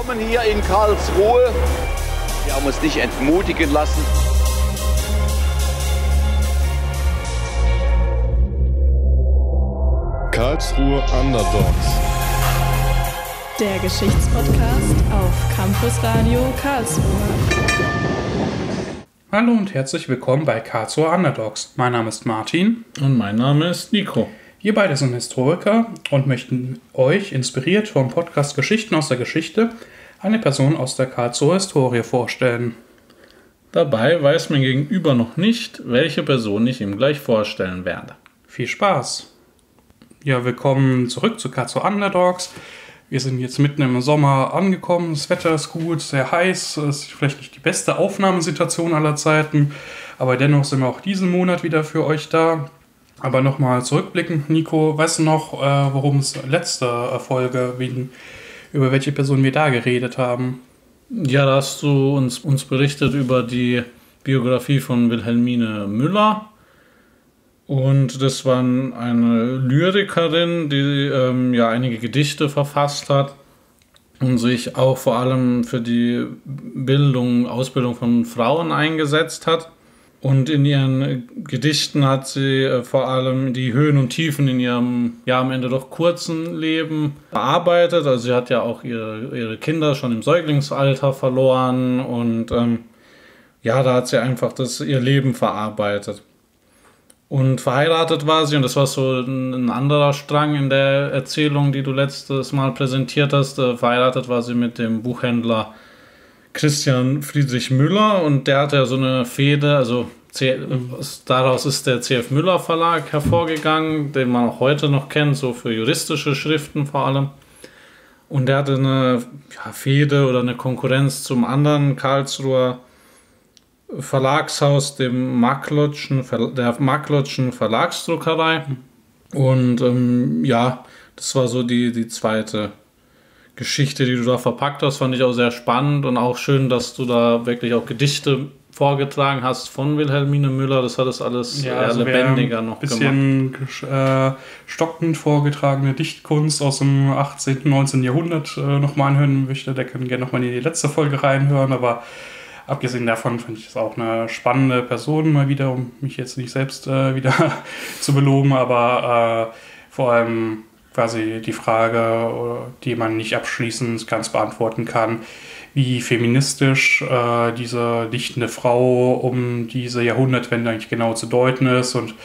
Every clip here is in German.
Willkommen hier in Karlsruhe. Wir haben uns nicht entmutigen lassen. Karlsruhe Underdogs. Der Geschichtspodcast auf Campus Radio Karlsruhe. Hallo und herzlich willkommen bei Karlsruhe Underdogs. Mein Name ist Martin. Und mein Name ist Nico. Wir beide sind Historiker und möchten euch, inspiriert vom Podcast Geschichten aus der Geschichte, eine Person aus der Karlsruher Historie vorstellen. Dabei weiß mein Gegenüber noch nicht, welche Person ich ihm gleich vorstellen werde. Viel Spaß! Ja, willkommen zurück zu Karlsruhe Underdogs. Wir sind jetzt mitten im Sommer angekommen, das Wetter ist gut, sehr heiß, es ist vielleicht nicht die beste Aufnahmesituation aller Zeiten, aber dennoch sind wir auch diesen Monat wieder für euch da. Aber nochmal zurückblickend, Nico, weißt du noch, worum es letzte Folge über welche Person wir da geredet haben? Ja, da hast du uns berichtet über die Biografie von Wilhelmine Müller. Und das war eine Lyrikerin, die einige Gedichte verfasst hat und sich auch vor allem für die Ausbildung von Frauen eingesetzt hat. Und in ihren Gedichten hat sie vor allem die Höhen und Tiefen in ihrem am Ende doch kurzen Leben bearbeitet. Also sie hat ja auch ihre Kinder schon im Säuglingsalter verloren und da hat sie einfach ihr Leben verarbeitet. Und verheiratet war sie, und das war so ein anderer Strang in der Erzählung, die du letztes Mal präsentiert hast. Verheiratet war sie mit dem Buchhändler Christian Friedrich Müller, und der hatte ja so eine Fehde, also daraus ist der C.F. Müller Verlag hervorgegangen, den man auch heute noch kennt, so für juristische Schriften vor allem. Und der hatte eine Fehde oder eine Konkurrenz zum anderen Karlsruher Verlagshaus, der Marklotschen Verlagsdruckerei. Und das war so die zweite Geschichte, die du da verpackt hast, fand ich auch sehr spannend und auch schön, dass du da wirklich auch Gedichte vorgetragen hast von Wilhelmine Müller. Das hat das alles sehr lebendiger noch gemacht. Ein bisschen stockend vorgetragene Dichtkunst aus dem 18., 19. Jahrhundert nochmal anhören möchte, der kann gerne nochmal in die letzte Folge reinhören, aber abgesehen davon fand ich es auch eine spannende Person mal wieder, um mich jetzt nicht selbst wieder zu beloben, aber vor allem quasi die Frage, die man nicht abschließend ganz beantworten kann, wie feministisch diese dichtende Frau um diese Jahrhundertwende eigentlich genau zu deuten ist und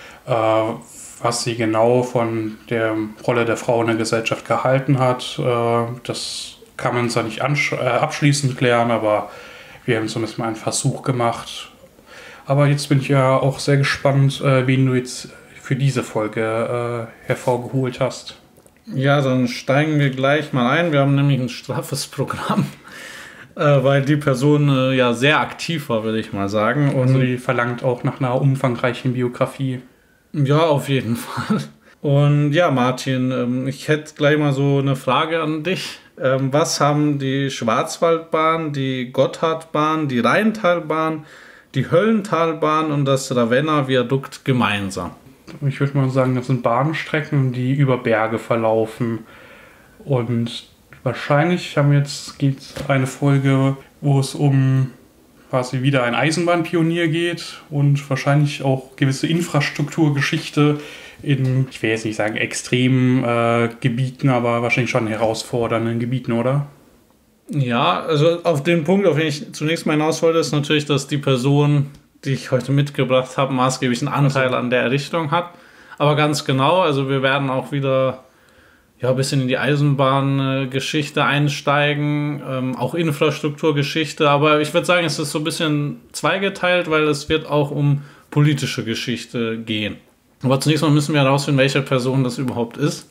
was sie genau von der Rolle der Frau in der Gesellschaft gehalten hat. Das kann man zwar nicht abschließend klären, aber wir haben zumindest mal einen Versuch gemacht. Aber jetzt bin ich ja auch sehr gespannt, wen du jetzt für diese Folge hervorgeholt hast. Ja, dann steigen wir gleich mal ein. Wir haben nämlich ein straffes Programm, weil die Person sehr aktiv war, würde ich mal sagen. Und also die verlangt auch nach einer umfangreichen Biografie. Ja, auf jeden Fall. Und ja, Martin, ich hätte gleich mal so eine Frage an dich. Was haben die Schwarzwaldbahn, die Gotthardbahn, die Rheintalbahn, die Höllentalbahn und das Ravenna Viadukt gemeinsam? Ich würde mal sagen, das sind Bahnstrecken, die über Berge verlaufen. Und wahrscheinlich geht eine Folge, wo es um quasi wieder ein Eisenbahnpionier geht und wahrscheinlich auch gewisse Infrastrukturgeschichte in, ich will jetzt nicht sagen extremen Gebieten, aber wahrscheinlich schon herausfordernden Gebieten, oder? Ja, also auf den Punkt, auf den ich zunächst mal hinaus wollte, ist natürlich, dass die Person, die ich heute mitgebracht habe, maßgeblich einen Anteil an der Errichtung hat. Aber ganz genau, also wir werden auch wieder ein bisschen in die Eisenbahngeschichte einsteigen, auch Infrastrukturgeschichte. Aber ich würde sagen, es ist so ein bisschen zweigeteilt, weil es wird auch um politische Geschichte gehen. Aber zunächst mal müssen wir herausfinden, welche Person das überhaupt ist.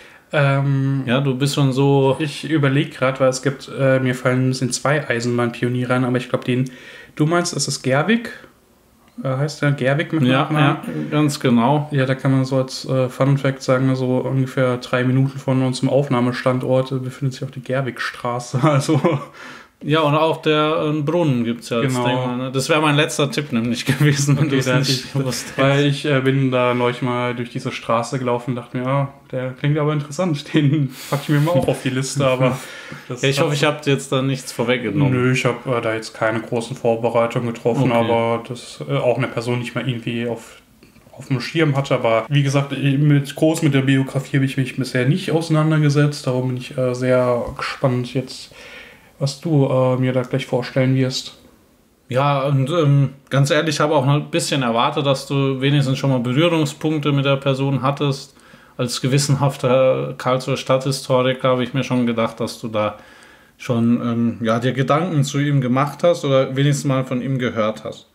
Du bist schon so... Ich überlege gerade, weil es gibt, mir fallen zwei Eisenbahnpioniere an, aber ich glaube, den du meinst, ist es Gerwig? Heißt der Gerwig mit Nachnamen? Ja, ganz genau. Ja, da kann man so als Fun Fact sagen, so ungefähr 3 Minuten von unserem Aufnahmestandort befindet sich auch die Gerwigstraße. Also Ja, und auch der Brunnen gibt es ja als Genau. Denkmal. Ne? Das wäre mein letzter Tipp nämlich gewesen, wenn du es nicht gewusst hättest. Weil ich bin da neulich mal durch diese Straße gelaufen und dachte mir, ja, der klingt aber interessant. Den packe ich mir mal auch auf die Liste. Aber Ja, ich hoffe, ich habe jetzt da nichts vorweggenommen. Nö, ich habe da jetzt keine großen Vorbereitungen getroffen, Okay. aber das auch eine Person, die ich mal irgendwie auf dem Schirm hatte. Aber wie gesagt, mit der Biografie habe ich mich bisher nicht auseinandergesetzt. Darum bin ich sehr gespannt jetzt, was du mir da gleich vorstellen wirst. Ja, und ganz ehrlich, ich habe auch ein bisschen erwartet, dass du wenigstens schon mal Berührungspunkte mit der Person hattest. Als gewissenhafter Karlsruher Stadthistoriker habe ich mir schon gedacht, dass du da schon dir Gedanken zu ihm gemacht hast oder wenigstens mal von ihm gehört hast.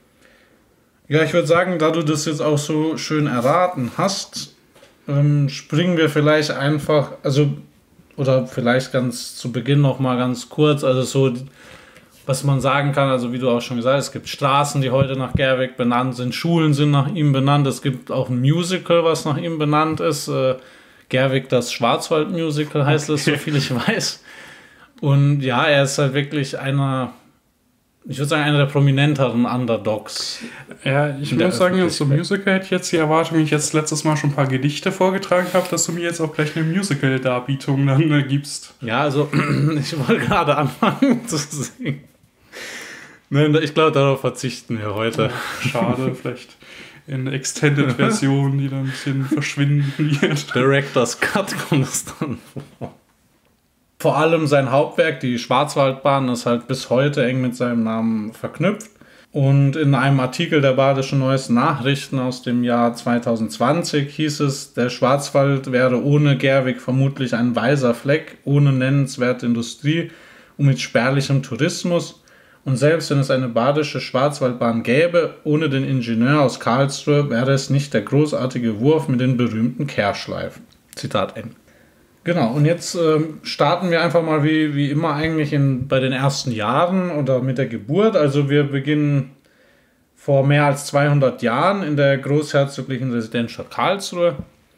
Ja, ich würde sagen, da du das jetzt auch so schön erraten hast, springen wir vielleicht einfach, oder vielleicht ganz zu Beginn noch mal ganz kurz, also so, was man sagen kann, also wie du auch schon gesagt hast, es gibt Straßen, die heute nach Gerwig benannt sind, Schulen sind nach ihm benannt, es gibt auch ein Musical, was nach ihm benannt ist, Gerwig das Schwarzwald-Musical heißt es, so viel ich weiß. Und ja, er ist halt wirklich einer der prominenteren Underdogs. Ja, ich muss sagen, zum Musical hätte ich jetzt die Erwartung, wenn ich jetzt letztes Mal schon ein paar Gedichte vorgetragen habe, dass du mir jetzt auch gleich eine Musical-Darbietung dann gibst. Ja, also ich wollte gerade anfangen zu singen. Nein, ich glaube, darauf verzichten wir heute. Schade, vielleicht in Extended-Version, die dann ein bisschen verschwinden wird. Director's Cut kommt es dann vor. Vor allem sein Hauptwerk, die Schwarzwaldbahn, ist halt bis heute eng mit seinem Namen verknüpft. Und in einem Artikel der Badischen Neuesten Nachrichten aus dem Jahr 2020 hieß es, der Schwarzwald wäre ohne Gerwig vermutlich ein weißer Fleck, ohne nennenswerte Industrie und mit spärlichem Tourismus. Und selbst wenn es eine badische Schwarzwaldbahn gäbe, ohne den Ingenieur aus Karlsruhe, wäre es nicht der großartige Wurf mit den berühmten Kehrschleifen. Zitat Ende. Genau, und jetzt starten wir einfach mal wie immer eigentlich bei den ersten Jahren oder mit der Geburt. Also wir beginnen vor mehr als 200 Jahren in der großherzoglichen Residenzstadt Karlsruhe.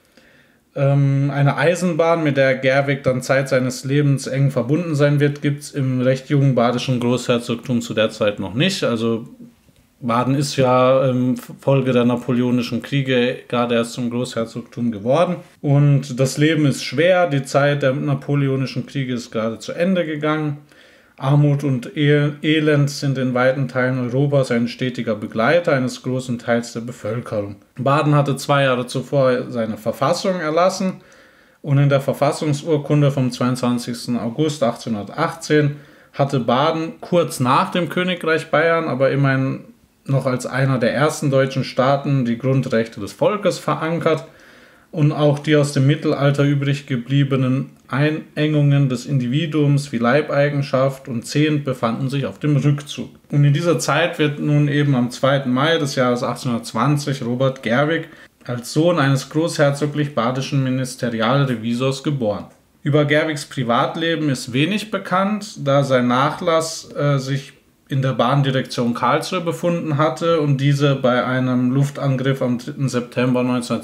Eine Eisenbahn, mit der Gerwig dann Zeit seines Lebens eng verbunden sein wird, gibt es im recht jungen badischen Großherzogtum zu der Zeit noch nicht. Also Baden ist ja Folge der Napoleonischen Kriege gerade erst zum Großherzogtum geworden. Und das Leben ist schwer, die Zeit der Napoleonischen Kriege ist gerade zu Ende gegangen. Armut und Elend sind in weiten Teilen Europas ein stetiger Begleiter eines großen Teils der Bevölkerung. Baden hatte 2 Jahre zuvor seine Verfassung erlassen und in der Verfassungsurkunde vom 22. August 1818 hatte Baden kurz nach dem Königreich Bayern, aber immerhin noch als einer der ersten deutschen Staaten die Grundrechte des Volkes verankert und auch die aus dem Mittelalter übrig gebliebenen Einengungen des Individuums wie Leibeigenschaft und Zehnt befanden sich auf dem Rückzug. Und in dieser Zeit wird nun eben am 2. Mai des Jahres 1820 Robert Gerwig als Sohn eines großherzoglich-badischen Ministerialrevisors geboren. Über Gerwigs Privatleben ist wenig bekannt, da sein Nachlass sich in der Bahndirektion Karlsruhe befunden hatte und diese bei einem Luftangriff am 3. September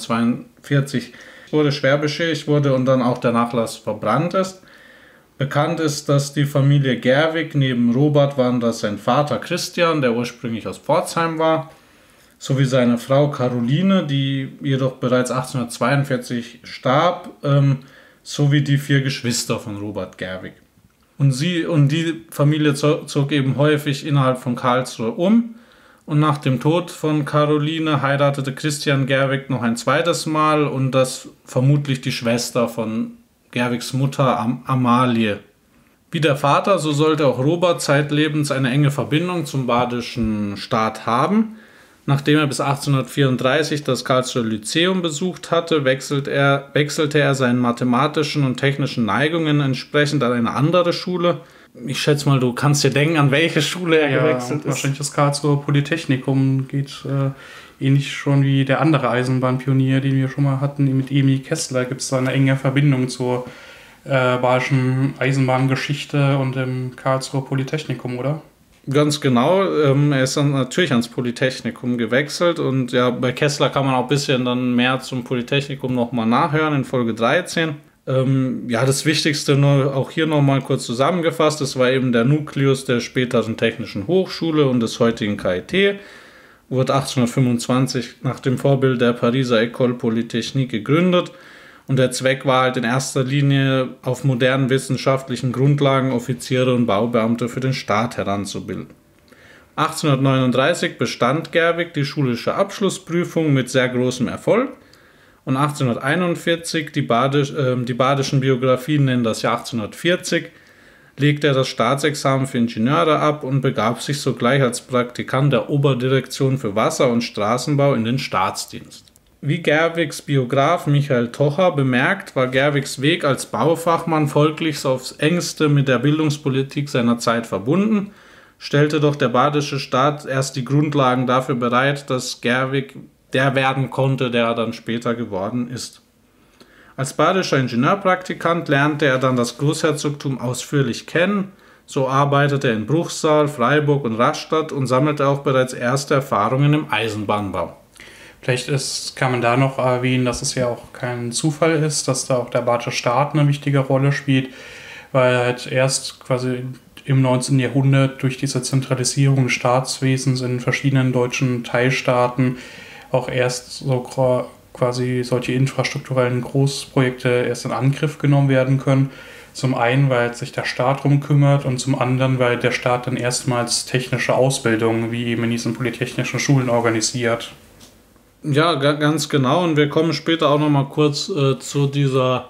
1942 schwer beschädigt wurde und dann auch der Nachlass verbrannt ist. Bekannt ist, dass die Familie Gerwig neben Robert waren das sein Vater Christian, der ursprünglich aus Pforzheim war, sowie seine Frau Caroline, die jedoch bereits 1842 starb, sowie die 4 Geschwister von Robert Gerwig. Und die Familie zog eben häufig innerhalb von Karlsruhe um. Und nach dem Tod von Caroline heiratete Christian Gerwig noch ein zweites Mal und das vermutlich die Schwester von Gerwigs Mutter Amalie. Wie der Vater, so sollte auch Robert zeitlebens eine enge Verbindung zum badischen Staat haben. Nachdem er bis 1834 das Karlsruher Lyzeum besucht hatte, wechselte er seinen mathematischen und technischen Neigungen entsprechend an eine andere Schule. Ich schätze mal, du kannst dir denken, an welche Schule er gewechselt ist. Wahrscheinlich das Karlsruher Polytechnikum geht ähnlich schon wie der andere Eisenbahnpionier, den wir schon mal hatten. Mit Emil Kessler gibt es da eine enge Verbindung zur badischen Eisenbahngeschichte und dem Karlsruher Polytechnikum, oder? Ganz genau, er ist dann natürlich ans Polytechnikum gewechselt und ja, bei Kessler kann man auch ein bisschen dann mehr zum Polytechnikum nochmal nachhören in Folge 13. Das Wichtigste auch hier nochmal kurz zusammengefasst, das war eben der Nukleus der späteren Technischen Hochschule und des heutigen KIT, wurde 1825 nach dem Vorbild der Pariser École Polytechnique gegründet und der Zweck war halt in erster Linie auf modernen wissenschaftlichen Grundlagen Offiziere und Baubeamte für den Staat heranzubilden. 1839 bestand Gerwig die schulische Abschlussprüfung mit sehr großem Erfolg. Und 1841, die badischen Biografien nennen das Jahr 1840, legte er das Staatsexamen für Ingenieure ab und begab sich sogleich als Praktikant der Oberdirektion für Wasser- und Straßenbau in den Staatsdienst. Wie Gerwigs Biograf Michael Tocher bemerkt, war Gerwigs Weg als Baufachmann folglich aufs engste mit der Bildungspolitik seiner Zeit verbunden, stellte doch der badische Staat erst die Grundlagen dafür bereit, dass Gerwig der werden konnte, der er dann später geworden ist. Als badischer Ingenieurpraktikant lernte er dann das Großherzogtum ausführlich kennen, so arbeitete er in Bruchsal, Freiburg und Rastatt und sammelte auch bereits erste Erfahrungen im Eisenbahnbau. Vielleicht kann man da noch erwähnen, dass es ja auch kein Zufall ist, dass da auch der badische Staat eine wichtige Rolle spielt, weil halt erst quasi im 19. Jahrhundert durch diese Zentralisierung des Staatswesens in verschiedenen deutschen Teilstaaten auch erst so quasi solche infrastrukturellen Großprojekte erst in Angriff genommen werden können. Zum einen, weil sich der Staat drum kümmert und zum anderen, weil der Staat dann erstmals technische Ausbildung wie eben in diesen polytechnischen Schulen organisiert. Ja, ganz genau. Und wir kommen später auch noch mal kurz zu dieser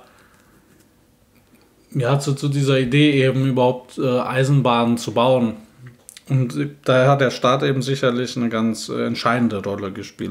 Idee eben überhaupt Eisenbahnen zu bauen. Und da hat der Staat eben sicherlich eine ganz entscheidende Rolle gespielt.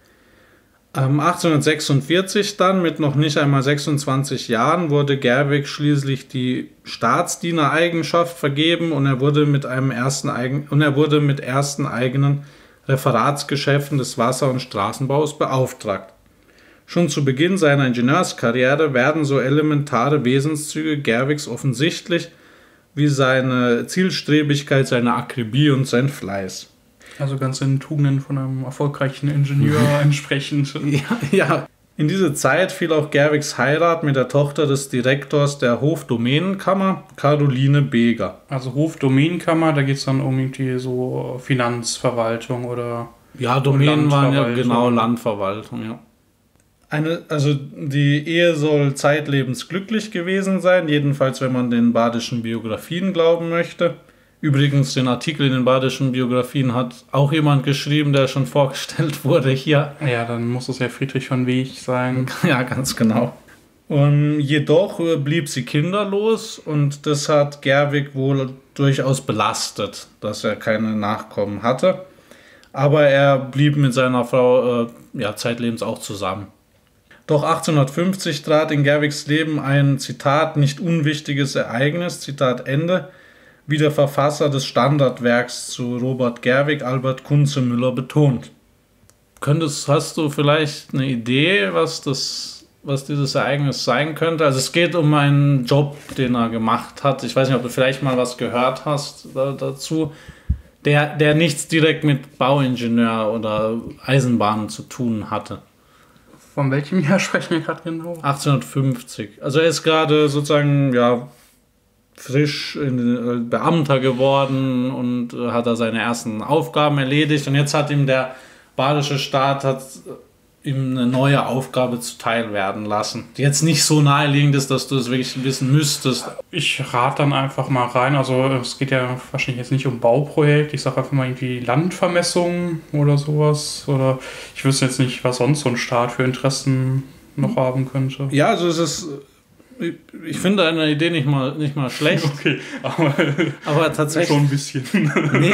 1846 dann, mit noch nicht einmal 26 Jahren, wurde Gerwig schließlich die Staatsdienereigenschaft vergeben und er wurde mit ersten eigenen Referatsgeschäften des Wasser- und Straßenbaus beauftragt. Schon zu Beginn seiner Ingenieurskarriere werden so elementare Wesenszüge Gerwigs offensichtlich wie seine Zielstrebigkeit, seine Akribie und sein Fleiß. Also ganz in Tugenden von einem erfolgreichen Ingenieur entsprechend. Ja. In diese Zeit fiel auch Gerwigs Heirat mit der Tochter des Direktors der Hofdomänenkammer, Caroline Beger. Also Hofdomänenkammer, da geht es dann um irgendwie so Finanzverwaltung oder... Ja, Domänen waren ja genau Landverwaltung, ja. Die Ehe soll zeitlebens glücklich gewesen sein, jedenfalls wenn man den badischen Biografien glauben möchte. Übrigens, den Artikel in den badischen Biografien hat auch jemand geschrieben, der schon vorgestellt wurde hier. Ja, dann muss es ja Friedrich von Weg sein. Ja, ganz genau. Und jedoch blieb sie kinderlos und das hat Gerwig wohl durchaus belastet, dass er keine Nachkommen hatte. Aber er blieb mit seiner Frau zeitlebens auch zusammen. Doch 1850 trat in Gerwigs Leben ein, Zitat, nicht unwichtiges Ereignis, Zitat Ende, wie der Verfasser des Standardwerks zu Robert Gerwig, Albert Kunze-Müller, betont. Hast du vielleicht eine Idee, was dieses Ereignis sein könnte? Also es geht um einen Job, den er gemacht hat. Ich weiß nicht, ob du vielleicht mal was gehört hast dazu, der nichts direkt mit Bauingenieur oder Eisenbahnen zu tun hatte. Von welchem Jahr sprechen wir gerade genau? 1850. Also er ist gerade sozusagen, frisch Beamter geworden und hat da seine ersten Aufgaben erledigt. Und jetzt hat ihm der badische Staat ihm eine neue Aufgabe zuteil werden lassen, die jetzt nicht so naheliegend ist, dass du es wirklich wissen müsstest. Ich rate dann einfach mal rein. Also es geht ja wahrscheinlich jetzt nicht um Bauprojekt. Ich sage einfach mal irgendwie Landvermessung oder sowas. Oder ich wüsste jetzt nicht, was sonst so ein Staat für Interessen noch haben könnte. Ja, also es ist... Ich finde eine Idee nicht mal schlecht. Okay, aber tatsächlich... Schon ein bisschen. Nee,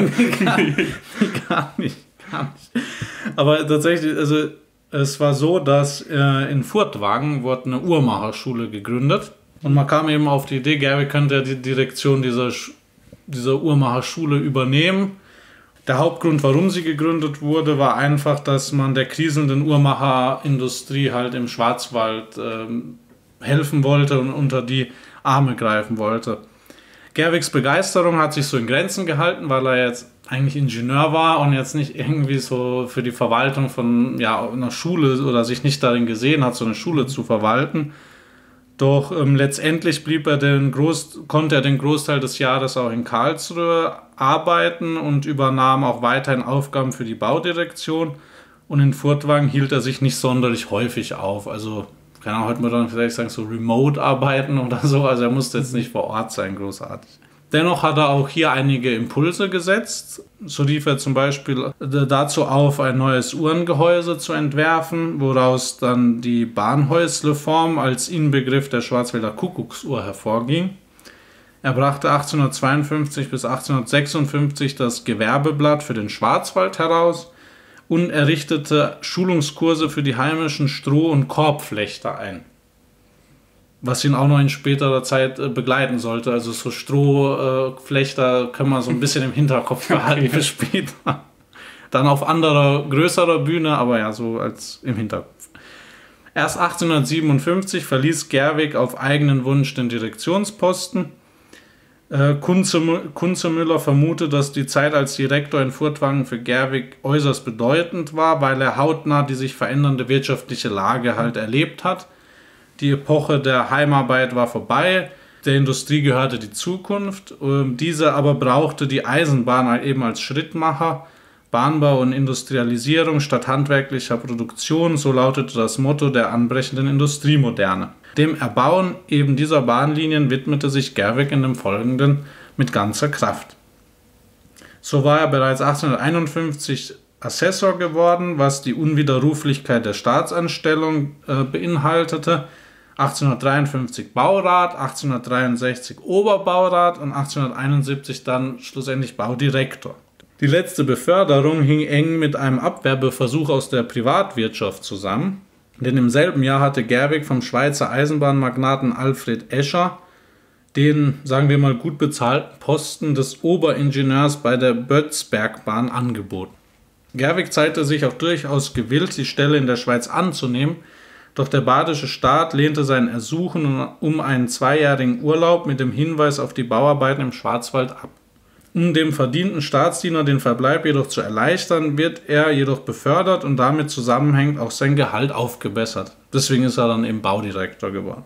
gar nicht. Aber tatsächlich, also es war so, dass in Furtwangen wurde eine Uhrmacherschule gegründet. Und man kam eben auf die Idee, Gerwig könnte ja die Direktion dieser Uhrmacherschule übernehmen. Der Hauptgrund, warum sie gegründet wurde, war einfach, dass man der kriselnden Uhrmacherindustrie halt im Schwarzwald helfen wollte und unter die Arme greifen wollte. Gerwigs Begeisterung hat sich so in Grenzen gehalten, weil er jetzt eigentlich Ingenieur war und jetzt nicht irgendwie so für die Verwaltung von einer Schule oder sich nicht darin gesehen hat, so eine Schule zu verwalten. Doch letztendlich konnte er den Großteil des Jahres auch in Karlsruhe arbeiten und übernahm auch weiterhin Aufgaben für die Baudirektion. Und in Furtwangen hielt er sich nicht sonderlich häufig auf. Also kann auch heute mal dann vielleicht sagen, so remote arbeiten oder so. Also er musste jetzt nicht vor Ort sein, großartig. Dennoch hat er auch hier einige Impulse gesetzt. So rief er zum Beispiel dazu auf, ein neues Uhrengehäuse zu entwerfen, woraus dann die Bahnhäusle-Form als Inbegriff der Schwarzwälder Kuckucksuhr hervorging. Er brachte 1852 bis 1856 das Gewerbeblatt für den Schwarzwald heraus und errichtete Schulungskurse für die heimischen Stroh- und Korbflechter ein. Was ihn auch noch in späterer Zeit begleiten sollte. Also so Strohflechter können wir so ein bisschen im Hinterkopf behalten für später. Dann auf größerer Bühne, aber ja, so als im Hinterkopf. Erst 1857 verließ Gerwig auf eigenen Wunsch den Direktionsposten. Kunzemüller vermutet, dass die Zeit als Direktor in Furtwangen für Gerwig äußerst bedeutend war, weil er hautnah die sich verändernde wirtschaftliche Lage halt erlebt hat. Die Epoche der Heimarbeit war vorbei, der Industrie gehörte die Zukunft. Diese aber brauchte die Eisenbahn eben als Schrittmacher, Bahnbau und Industrialisierung statt handwerklicher Produktion, so lautete das Motto der anbrechenden Industriemoderne. Dem Erbauen eben dieser Bahnlinien widmete sich Gerwig in dem Folgenden mit ganzer Kraft. So war er bereits 1851 Assessor geworden, was die Unwiderruflichkeit der Staatsanstellung beinhaltete. 1853 Baurat, 1863 Oberbaurat und 1871 dann schlussendlich Baudirektor. Die letzte Beförderung hing eng mit einem Abwerbeversuch aus der Privatwirtschaft zusammen, denn im selben Jahr hatte Gerwig vom Schweizer Eisenbahnmagnaten Alfred Escher den, sagen wir mal, gut bezahlten Posten des Oberingenieurs bei der Bötzbergbahn angeboten. Gerwig zeigte sich auch durchaus gewillt, die Stelle in der Schweiz anzunehmen, doch der badische Staat lehnte sein Ersuchen um einen 2-jährigen Urlaub mit dem Hinweis auf die Bauarbeiten im Schwarzwald ab. Um dem verdienten Staatsdiener den Verbleib jedoch zu erleichtern, wird er jedoch befördert und damit zusammenhängend auch sein Gehalt aufgebessert. Deswegen ist er dann eben Baudirektor geworden.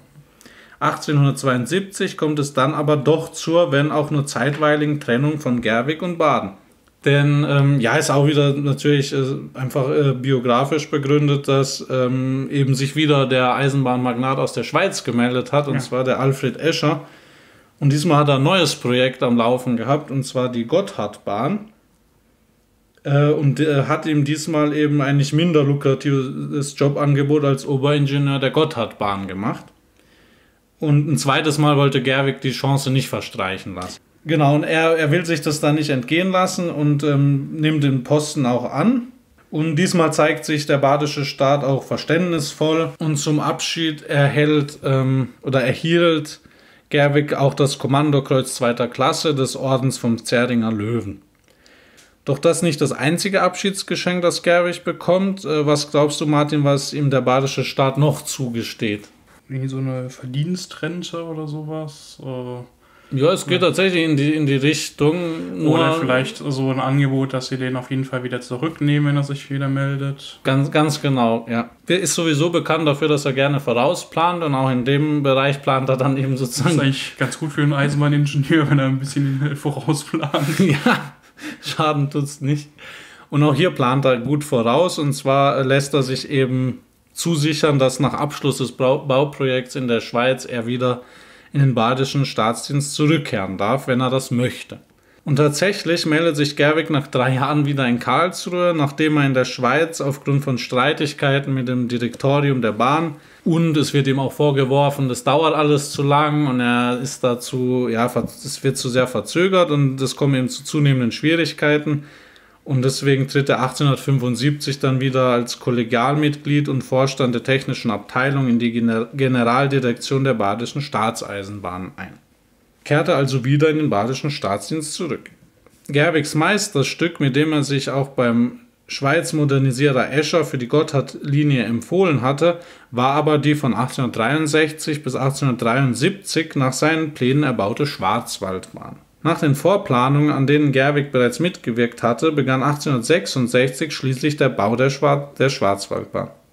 1872 kommt es dann aber doch zur, wenn auch nur zeitweiligen Trennung von Gerwig und Baden. Denn ist auch wieder natürlich einfach biografisch begründet, dass eben sich wieder der Eisenbahnmagnat aus der Schweiz gemeldet hat, und zwar der Alfred Escher. Und diesmal hat er ein neues Projekt am Laufen gehabt, und zwar die Gotthardbahn. Und hat ihm diesmal eben ein nicht minder lukratives Jobangebot als Oberingenieur der Gotthardbahn gemacht. Und ein zweites Mal wollte Gerwig die Chance nicht verstreichen lassen. Genau, und er will sich das dann nicht entgehen lassen und nimmt den Posten auch an. Und diesmal zeigt sich der badische Staat auch verständnisvoll. Und zum Abschied erhielt Gerwig auch das Kommandokreuz 2. Klasse des Ordens vom Zähringer Löwen. Doch das ist nicht das einzige Abschiedsgeschenk, das Gerwig bekommt. Was glaubst du, Martin, was ihm der badische Staat noch zugesteht? Irgendwie so eine Verdienstrente oder sowas? Ja, es geht tatsächlich in die Richtung. Oder vielleicht so ein Angebot, dass sie den auf jeden Fall wieder zurücknehmen, wenn er sich wieder meldet. Ganz genau, ja. Er ist sowieso bekannt dafür, dass er gerne vorausplant, und auch in dem Bereich plant er dann eben sozusagen. Das ist eigentlich ganz gut für einen Eisenbahningenieur, wenn er ein bisschen vorausplant. Ja, Schaden tut's nicht. Und auch hier plant er gut voraus, und zwar lässt er sich eben zusichern, dass nach Abschluss des Bauprojekts in der Schweiz er wieder in den badischen Staatsdienst zurückkehren darf, wenn er das möchte. Und tatsächlich meldet sich Gerwig nach 3 Jahren wieder in Karlsruhe, nachdem er in der Schweiz aufgrund von Streitigkeiten mit dem Direktorium der Bahn, und es wird ihm auch vorgeworfen, das dauert alles zu lang und er ist dazu, es wird zu sehr verzögert und es kommt eben zu zunehmenden Schwierigkeiten. Und deswegen tritt er 1875 dann wieder als Kollegialmitglied und Vorstand der technischen Abteilung in die Generaldirektion der badischen Staatseisenbahnen ein. Kehrte also wieder in den badischen Staatsdienst zurück. Gerwigs Meisterstück, mit dem er sich auch beim Schweiz-Modernisierer Escher für die Gotthardlinie empfohlen hatte, war aber die von 1863 bis 1873 nach seinen Plänen erbaute Schwarzwaldbahn. Nach den Vorplanungen, an denen Gerwig bereits mitgewirkt hatte, begann 1866 schließlich der Bau der Schwarzwaldbahn.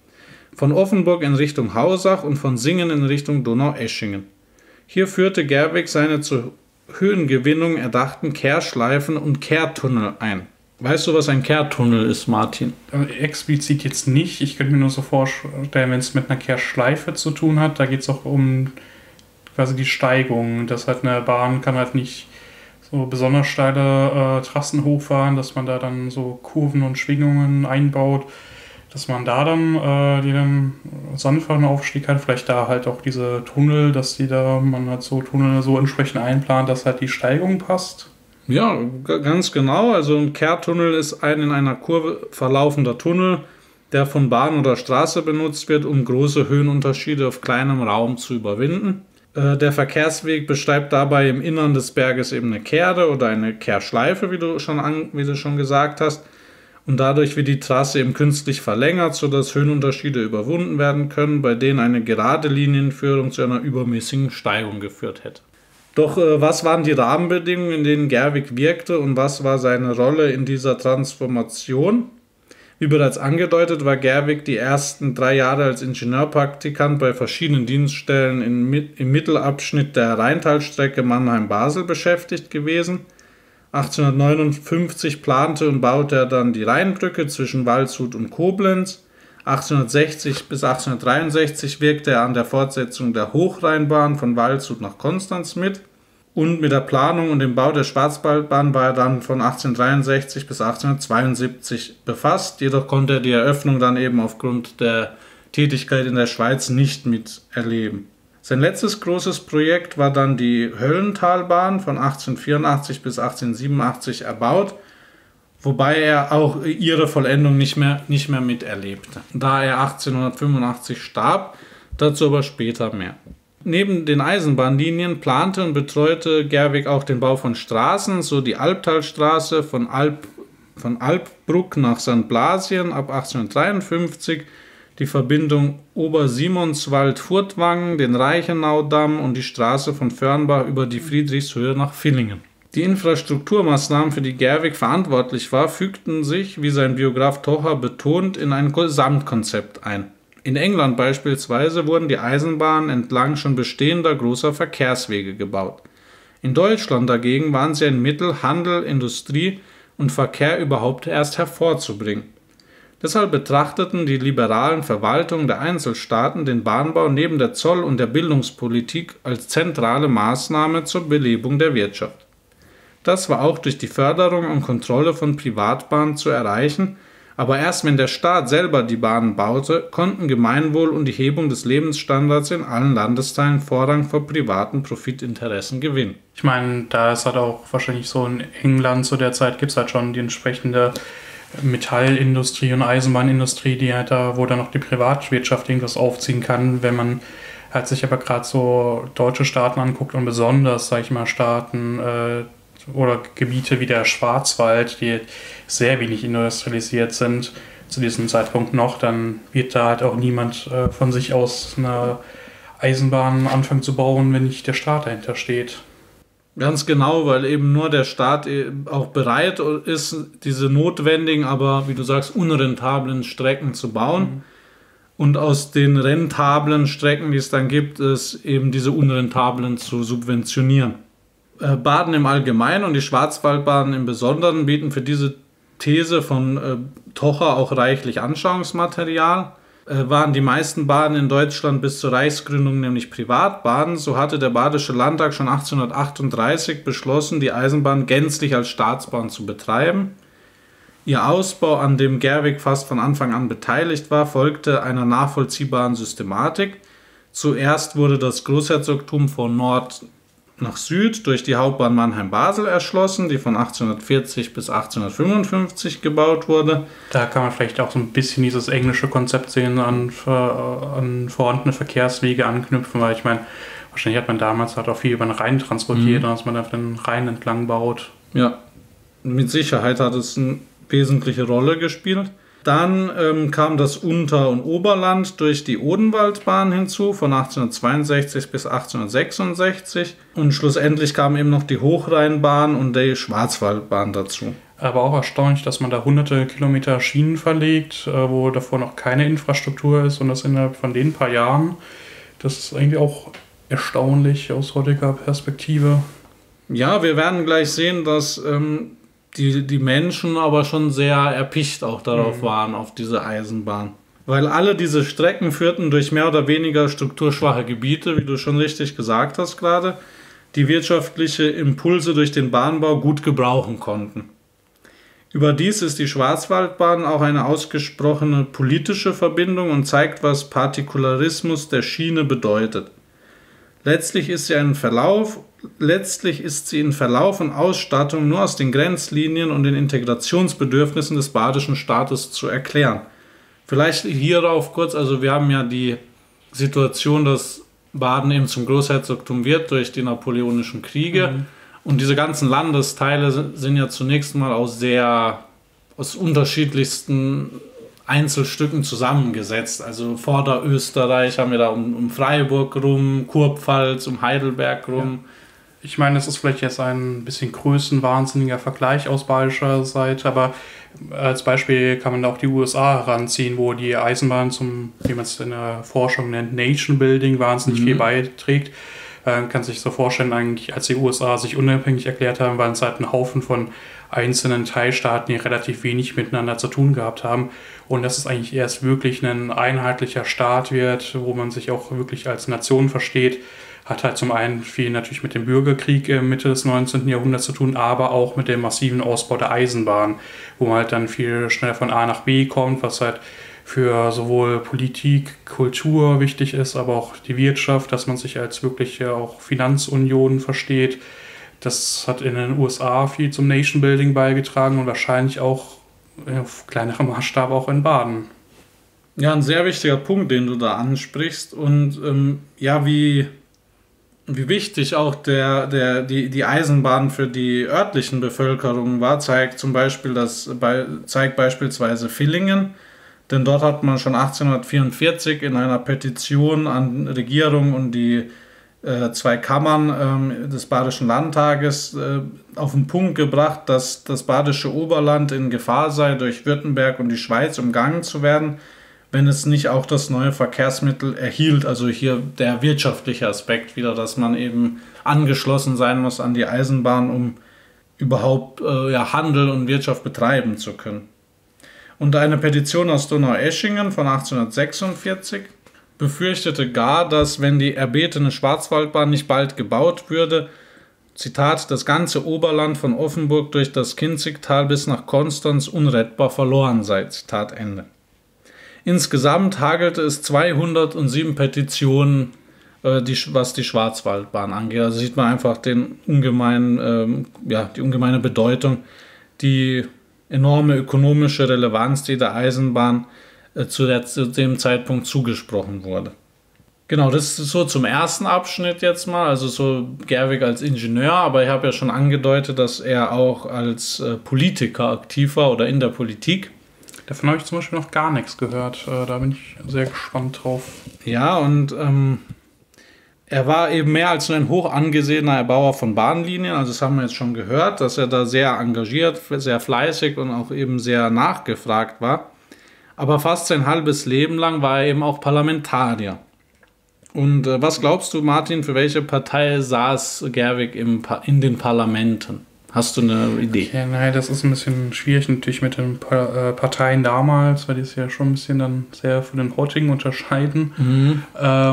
von Offenburg in Richtung Hausach und von Singen in Richtung Donaueschingen. Hier führte Gerwig seine zur Höhengewinnung erdachten Kehrschleifen und Kehrtunnel ein. Weißt du, was ein Kehrtunnel ist, Martin? Explizit jetzt nicht. Ich könnte mir nur so vorstellen, wenn es mit einer Kehrschleife zu tun hat, da geht es auch um quasi die Steigung. Das halt eine Bahn kann halt nicht so besonders steile Trassen hochfahren, dass man da dann so Kurven und Schwingungen einbaut, dass man da dann den sanfteren Aufstieg hat. Vielleicht da halt auch diese Tunnel, dass man halt so Tunnel so entsprechend einplant, dass halt die Steigung passt. Ja, ganz genau. Also ein Kehrtunnel ist ein in einer Kurve verlaufender Tunnel, der von Bahn oder Straße benutzt wird, um große Höhenunterschiede auf kleinem Raum zu überwinden. Der Verkehrsweg beschreibt dabei im Innern des Berges eben eine Kehre oder eine Kehrschleife, wie du schon gesagt hast. Und dadurch wird die Trasse eben künstlich verlängert, sodass Höhenunterschiede überwunden werden können, bei denen eine gerade Linienführung zu einer übermäßigen Steigung geführt hätte. Doch was waren die Rahmenbedingungen, in denen Gerwig wirkte und was war seine Rolle in dieser Transformation? Wie bereits angedeutet, war Gerwig die ersten 3 Jahre als Ingenieurpraktikant bei verschiedenen Dienststellen im Mittelabschnitt der Rheintalstrecke Mannheim-Basel beschäftigt gewesen. 1859 plante und baute er dann die Rheinbrücke zwischen Waldshut und Koblenz. 1860 bis 1863 wirkte er an der Fortsetzung der Hochrheinbahn von Waldshut nach Konstanz mit. Und mit der Planung und dem Bau der Schwarzwaldbahn war er dann von 1863 bis 1872 befasst. Jedoch konnte er die Eröffnung dann eben aufgrund der Tätigkeit in der Schweiz nicht miterleben. Sein letztes großes Projekt war dann die Höllentalbahn von 1884 bis 1887 erbaut, wobei er auch ihre Vollendung nicht mehr miterlebte, da er 1885 starb, dazu aber später mehr. Neben den Eisenbahnlinien plante und betreute Gerwig auch den Bau von Straßen, so die Albtalstraße von Albbruck nach St. Blasien ab 1853, die Verbindung Obersimonswald-Furtwangen, den Reichenaudamm und die Straße von Förnbach über die Friedrichshöhe nach Villingen. Die Infrastrukturmaßnahmen, für die Gerwig verantwortlich war, fügten sich, wie sein Biograf Tocher betont, in ein Gesamtkonzept ein. In England beispielsweise wurden die Eisenbahnen entlang schon bestehender großer Verkehrswege gebaut. In Deutschland dagegen waren sie ein Mittel, Handel, Industrie und Verkehr überhaupt erst hervorzubringen. Deshalb betrachteten die liberalen Verwaltungen der Einzelstaaten den Bahnbau neben der Zoll- und der Bildungspolitik als zentrale Maßnahme zur Belebung der Wirtschaft. Das war auch durch die Förderung und Kontrolle von Privatbahnen zu erreichen, aber erst wenn der Staat selber die Bahnen baute, konnten Gemeinwohl und die Hebung des Lebensstandards in allen Landesteilen Vorrang vor privaten Profitinteressen gewinnen. Ich meine, da ist halt auch wahrscheinlich so in England zu der Zeit gibt es halt schon die entsprechende Metallindustrie und Eisenbahnindustrie, die halt da, wo dann noch die Privatwirtschaft irgendwas aufziehen kann, wenn man halt sich aber gerade so deutsche Staaten anguckt und besonders, sag ich mal, Staaten oder Gebiete wie der Schwarzwald, die sehr wenig industrialisiert sind zu diesem Zeitpunkt noch, dann wird da halt auch niemand von sich aus eine Eisenbahn anfangen zu bauen, wenn nicht der Staat dahinter steht. Ganz genau, weil eben nur der Staat auch bereit ist, diese notwendigen, aber wie du sagst, unrentablen Strecken zu bauen. Mhm. Und aus den rentablen Strecken, die es dann gibt, ist eben diese unrentablen zu subventionieren. Baden im Allgemeinen und die Schwarzwaldbahnen im Besonderen bieten für diese These von Tocher auch reichlich Anschauungsmaterial. Waren die meisten Bahnen in Deutschland bis zur Reichsgründung nämlich Privatbahnen, so hatte der Badische Landtag schon 1838 beschlossen, die Eisenbahn gänzlich als Staatsbahn zu betreiben. Ihr Ausbau, an dem Gerwig fast von Anfang an beteiligt war, folgte einer nachvollziehbaren Systematik. Zuerst wurde das Großherzogtum von Nord nach Süd durch die Hauptbahn Mannheim-Basel erschlossen, die von 1840 bis 1855 gebaut wurde. Da kann man vielleicht auch so ein bisschen dieses englische Konzept sehen, an vorhandene Verkehrswege anknüpfen, weil ich meine, wahrscheinlich hat man damals halt auch viel über den Rhein transportiert, dass man auf den Rhein entlang baut. Ja, mit Sicherheit hat es eine wesentliche Rolle gespielt. Dann kam das Unter- und Oberland durch die Odenwaldbahn hinzu von 1862 bis 1866 und schlussendlich kamen eben noch die Hochrheinbahn und die Schwarzwaldbahn dazu. Aber auch erstaunlich, dass man da hunderte Kilometer Schienen verlegt, wo davor noch keine Infrastruktur ist und das innerhalb von den paar Jahren. Das ist eigentlich auch erstaunlich aus heutiger Perspektive. Ja, wir werden gleich sehen, dass die Menschen aber schon sehr erpicht auch darauf waren, auf diese Eisenbahn. Weil alle diese Strecken führten durch mehr oder weniger strukturschwache Gebiete, wie du schon richtig gesagt hast gerade, die wirtschaftliche Impulse durch den Bahnbau gut gebrauchen konnten. Überdies ist die Schwarzwaldbahn auch eine ausgesprochene politische Verbindung und zeigt, was Partikularismus der Schiene bedeutet. Letztlich ist sie in Verlauf und Ausstattung nur aus den Grenzlinien und den Integrationsbedürfnissen des badischen Staates zu erklären. Vielleicht hierauf kurz, also wir haben ja die Situation, dass Baden eben zum Großherzogtum wird durch die Napoleonischen Kriege. Und diese ganzen Landesteile sind ja zunächst mal aus unterschiedlichsten Einzelstücken zusammengesetzt. Also Vorderösterreich haben wir da um Freiburg rum, Kurpfalz, um Heidelberg rum. Ja. Ich meine, das ist vielleicht jetzt ein bisschen größenwahnsinniger Vergleich aus bayerischer Seite, aber als Beispiel kann man da auch die USA heranziehen, wo die Eisenbahn zum, wie man es in der Forschung nennt, Nation Building wahnsinnig viel beiträgt. Man kann sich so vorstellen, eigentlich, als die USA sich unabhängig erklärt haben, waren es halt ein Haufen von einzelnen Teilstaaten, die relativ wenig miteinander zu tun gehabt haben. Und dass es eigentlich erst wirklich ein einheitlicher Staat wird, wo man sich auch wirklich als Nation versteht, hat halt zum einen viel natürlich mit dem Bürgerkrieg Mitte des 19. Jahrhunderts zu tun, aber auch mit dem massiven Ausbau der Eisenbahn, wo man halt dann viel schneller von A nach B kommt, was halt für sowohl Politik, Kultur wichtig ist, aber auch die Wirtschaft, dass man sich als wirklich auch Finanzunion versteht. Das hat in den USA viel zum Nation Building beigetragen und wahrscheinlich auch auf kleinerem Maßstab auch in Baden. Ja, ein sehr wichtiger Punkt, den du da ansprichst. Und wie wichtig auch die Eisenbahn für die örtlichen Bevölkerung war, zeigt beispielsweise Villingen. Denn dort hat man schon 1844 in einer Petition an Regierung und die zwei Kammern des Badischen Landtages auf den Punkt gebracht, dass das badische Oberland in Gefahr sei, durch Württemberg und die Schweiz umgangen zu werden, wenn es nicht auch das neue Verkehrsmittel erhielt. Also hier der wirtschaftliche Aspekt wieder, dass man eben angeschlossen sein muss an die Eisenbahn, um überhaupt Handel und Wirtschaft betreiben zu können. Und eine Petition aus Donaueschingen von 1846 befürchtete gar, dass, wenn die erbetene Schwarzwaldbahn nicht bald gebaut würde, Zitat, das ganze Oberland von Offenburg durch das Kinzigtal bis nach Konstanz unrettbar verloren sei. Zitat Ende. Insgesamt hagelte es 207 Petitionen, was die Schwarzwaldbahn angeht. Also sieht man einfach die ungemeine Bedeutung, die enorme ökonomische Relevanz, die der Eisenbahn zu dem Zeitpunkt zugesprochen wurde. Genau, das ist so zum ersten Abschnitt jetzt mal, also so Gerwig als Ingenieur, aber ich habe ja schon angedeutet, dass er auch als Politiker aktiv war oder in der Politik. Davon habe ich zum Beispiel noch gar nichts gehört, da bin ich sehr gespannt drauf. Ja, und er war eben mehr als nur ein hoch angesehener Erbauer von Bahnlinien, also das haben wir jetzt schon gehört, dass er da sehr engagiert, sehr fleißig und auch eben sehr nachgefragt war. Aber fast sein halbes Leben lang war er eben auch Parlamentarier. Und was glaubst du, Martin, für welche Partei saß Gerwig in den Parlamenten? Hast du eine Idee? Okay, nein, das ist ein bisschen schwierig natürlich mit den Parteien damals, weil die es ja schon ein bisschen dann sehr von den heutigen unterscheiden.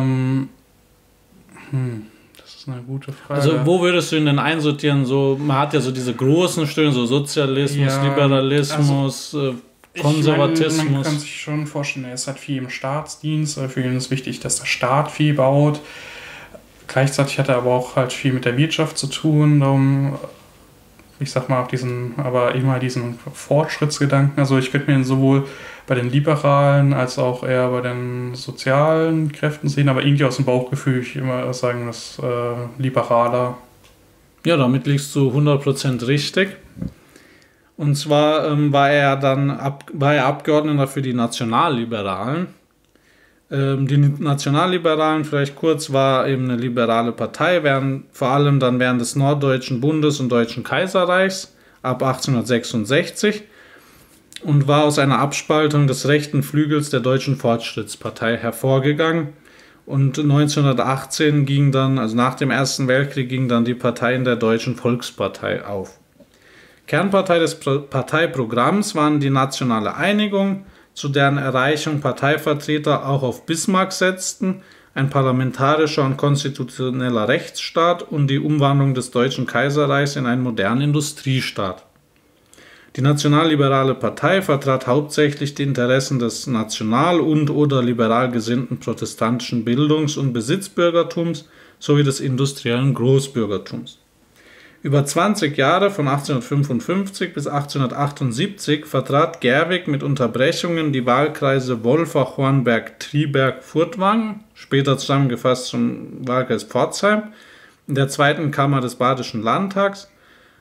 Das ist eine gute Frage. Also wo würdest du ihn denn einsortieren? So, man hat ja so diese großen Stimmen, so Sozialismus, Liberalismus, Konservatismus. Ich meine, man kann sich schon vorstellen, er ist halt viel im Staatsdienst, für ihn ist wichtig, dass der Staat viel baut. Gleichzeitig hat er aber auch halt viel mit der Wirtschaft zu tun, darum, ich sag mal, aber immer diesen Fortschrittsgedanken. Also ich könnte mir ihn sowohl bei den Liberalen als auch eher bei den sozialen Kräften sehen, aber irgendwie aus dem Bauchgefühl ich immer sagen, das Liberaler. Ja, damit liegst du 100% richtig. Und zwar war er Abgeordneter für die Nationalliberalen. Die Nationalliberalen, vielleicht kurz, war eben eine liberale Partei, vor allem dann während des Norddeutschen Bundes und Deutschen Kaiserreichs, ab 1866 und war aus einer Abspaltung des rechten Flügels der Deutschen Fortschrittspartei hervorgegangen. Und 1918 ging dann, also nach dem Ersten Weltkrieg, ging dann die Partei in der Deutschen Volkspartei auf. Kernpartei des Parteiprogramms waren die nationale Einigung, zu deren Erreichung Parteivertreter auch auf Bismarck setzten, ein parlamentarischer und konstitutioneller Rechtsstaat und die Umwandlung des Deutschen Kaiserreichs in einen modernen Industriestaat. Die nationalliberale Partei vertrat hauptsächlich die Interessen des national- und/oder liberal gesinnten protestantischen Bildungs- und Besitzbürgertums sowie des industriellen Großbürgertums. Über 20 Jahre von 1855 bis 1878 vertrat Gerwig mit Unterbrechungen die Wahlkreise Wolfach, Hornberg, Triberg, Furtwangen, später zusammengefasst zum Wahlkreis Pforzheim, in der zweiten Kammer des Badischen Landtags.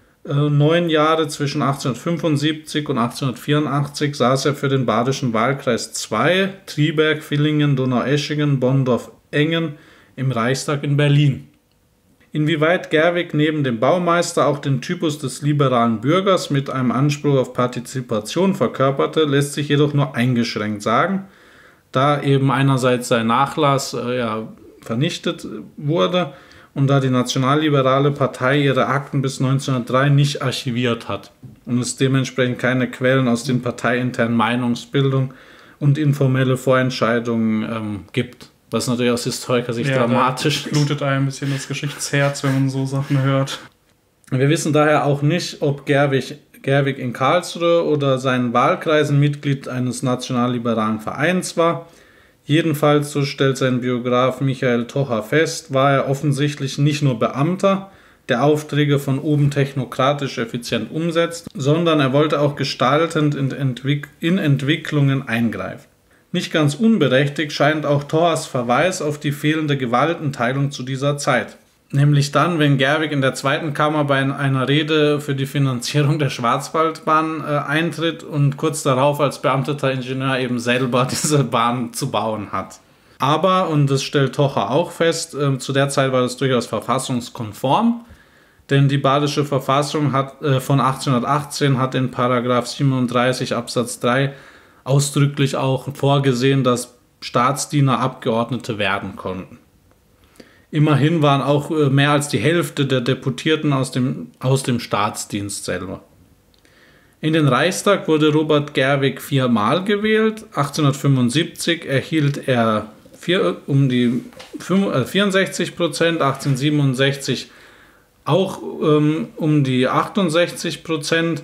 9 Jahre zwischen 1875 und 1884 saß er für den Badischen Wahlkreis 2, Triberg, Villingen, Donaueschingen, Bonndorf-Engen im Reichstag in Berlin. Inwieweit Gerwig neben dem Baumeister auch den Typus des liberalen Bürgers mit einem Anspruch auf Partizipation verkörperte, lässt sich jedoch nur eingeschränkt sagen, da eben einerseits sein Nachlass vernichtet wurde und da die nationalliberale Partei ihre Akten bis 1903 nicht archiviert hat und es dementsprechend keine Quellen aus den parteiinternen Meinungsbildung und informelle Vorentscheidungen gibt. Was natürlich aus Historiker-Sicht dramatisch ist. Blutet einem ein bisschen das Geschichtsherz, wenn man so Sachen hört. Wir wissen daher auch nicht, ob Gerwig in Karlsruhe oder seinen Wahlkreisen Mitglied eines nationalliberalen Vereins war. Jedenfalls, so stellt sein Biograf Michael Tocher fest, war er offensichtlich nicht nur Beamter, der Aufträge von oben technokratisch effizient umsetzt, sondern er wollte auch gestaltend in Entwicklungen eingreifen. Nicht ganz unberechtigt scheint auch Tochers Verweis auf die fehlende Gewaltenteilung zu dieser Zeit. Nämlich dann, wenn Gerwig in der zweiten Kammer bei einer Rede für die Finanzierung der Schwarzwaldbahn eintritt und kurz darauf als beamteter Ingenieur eben selber diese Bahn zu bauen hat. Aber, und das stellt Tocher auch fest, zu der Zeit war das durchaus verfassungskonform, denn die Badische Verfassung von 1818 hat in § 37 Absatz 3 ausdrücklich auch vorgesehen, dass Staatsdiener Abgeordnete werden konnten. Immerhin waren auch mehr als die Hälfte der Deputierten aus dem Staatsdienst selber. In den Reichstag wurde Robert Gerwig 4-mal gewählt. 1875 erhielt er um die 64%, 1867 auch um die 68%,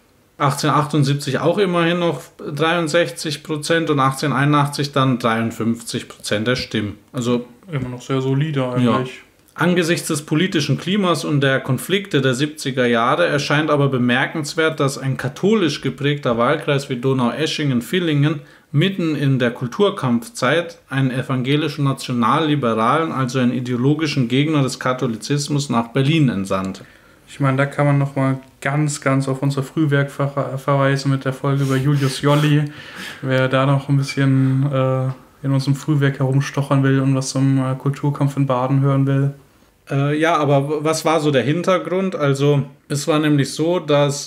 1878 auch immerhin noch 63% und 1881 dann 53% der Stimmen. Also immer noch sehr solide eigentlich. Ja. Angesichts des politischen Klimas und der Konflikte der 70er Jahre erscheint aber bemerkenswert, dass ein katholisch geprägter Wahlkreis wie Donaueschingen-Villingen mitten in der Kulturkampfzeit einen evangelischen Nationalliberalen, also einen ideologischen Gegner des Katholizismus, nach Berlin entsandte. Ich meine, da kann man nochmal ganz auf unser Frühwerk verweisen mit der Folge über Julius Jolly. Wer da noch ein bisschen in unserem Frühwerk herumstochern will und was zum Kulturkampf in Baden hören will. Ja, aber was war so der Hintergrund? Also es war nämlich so, dass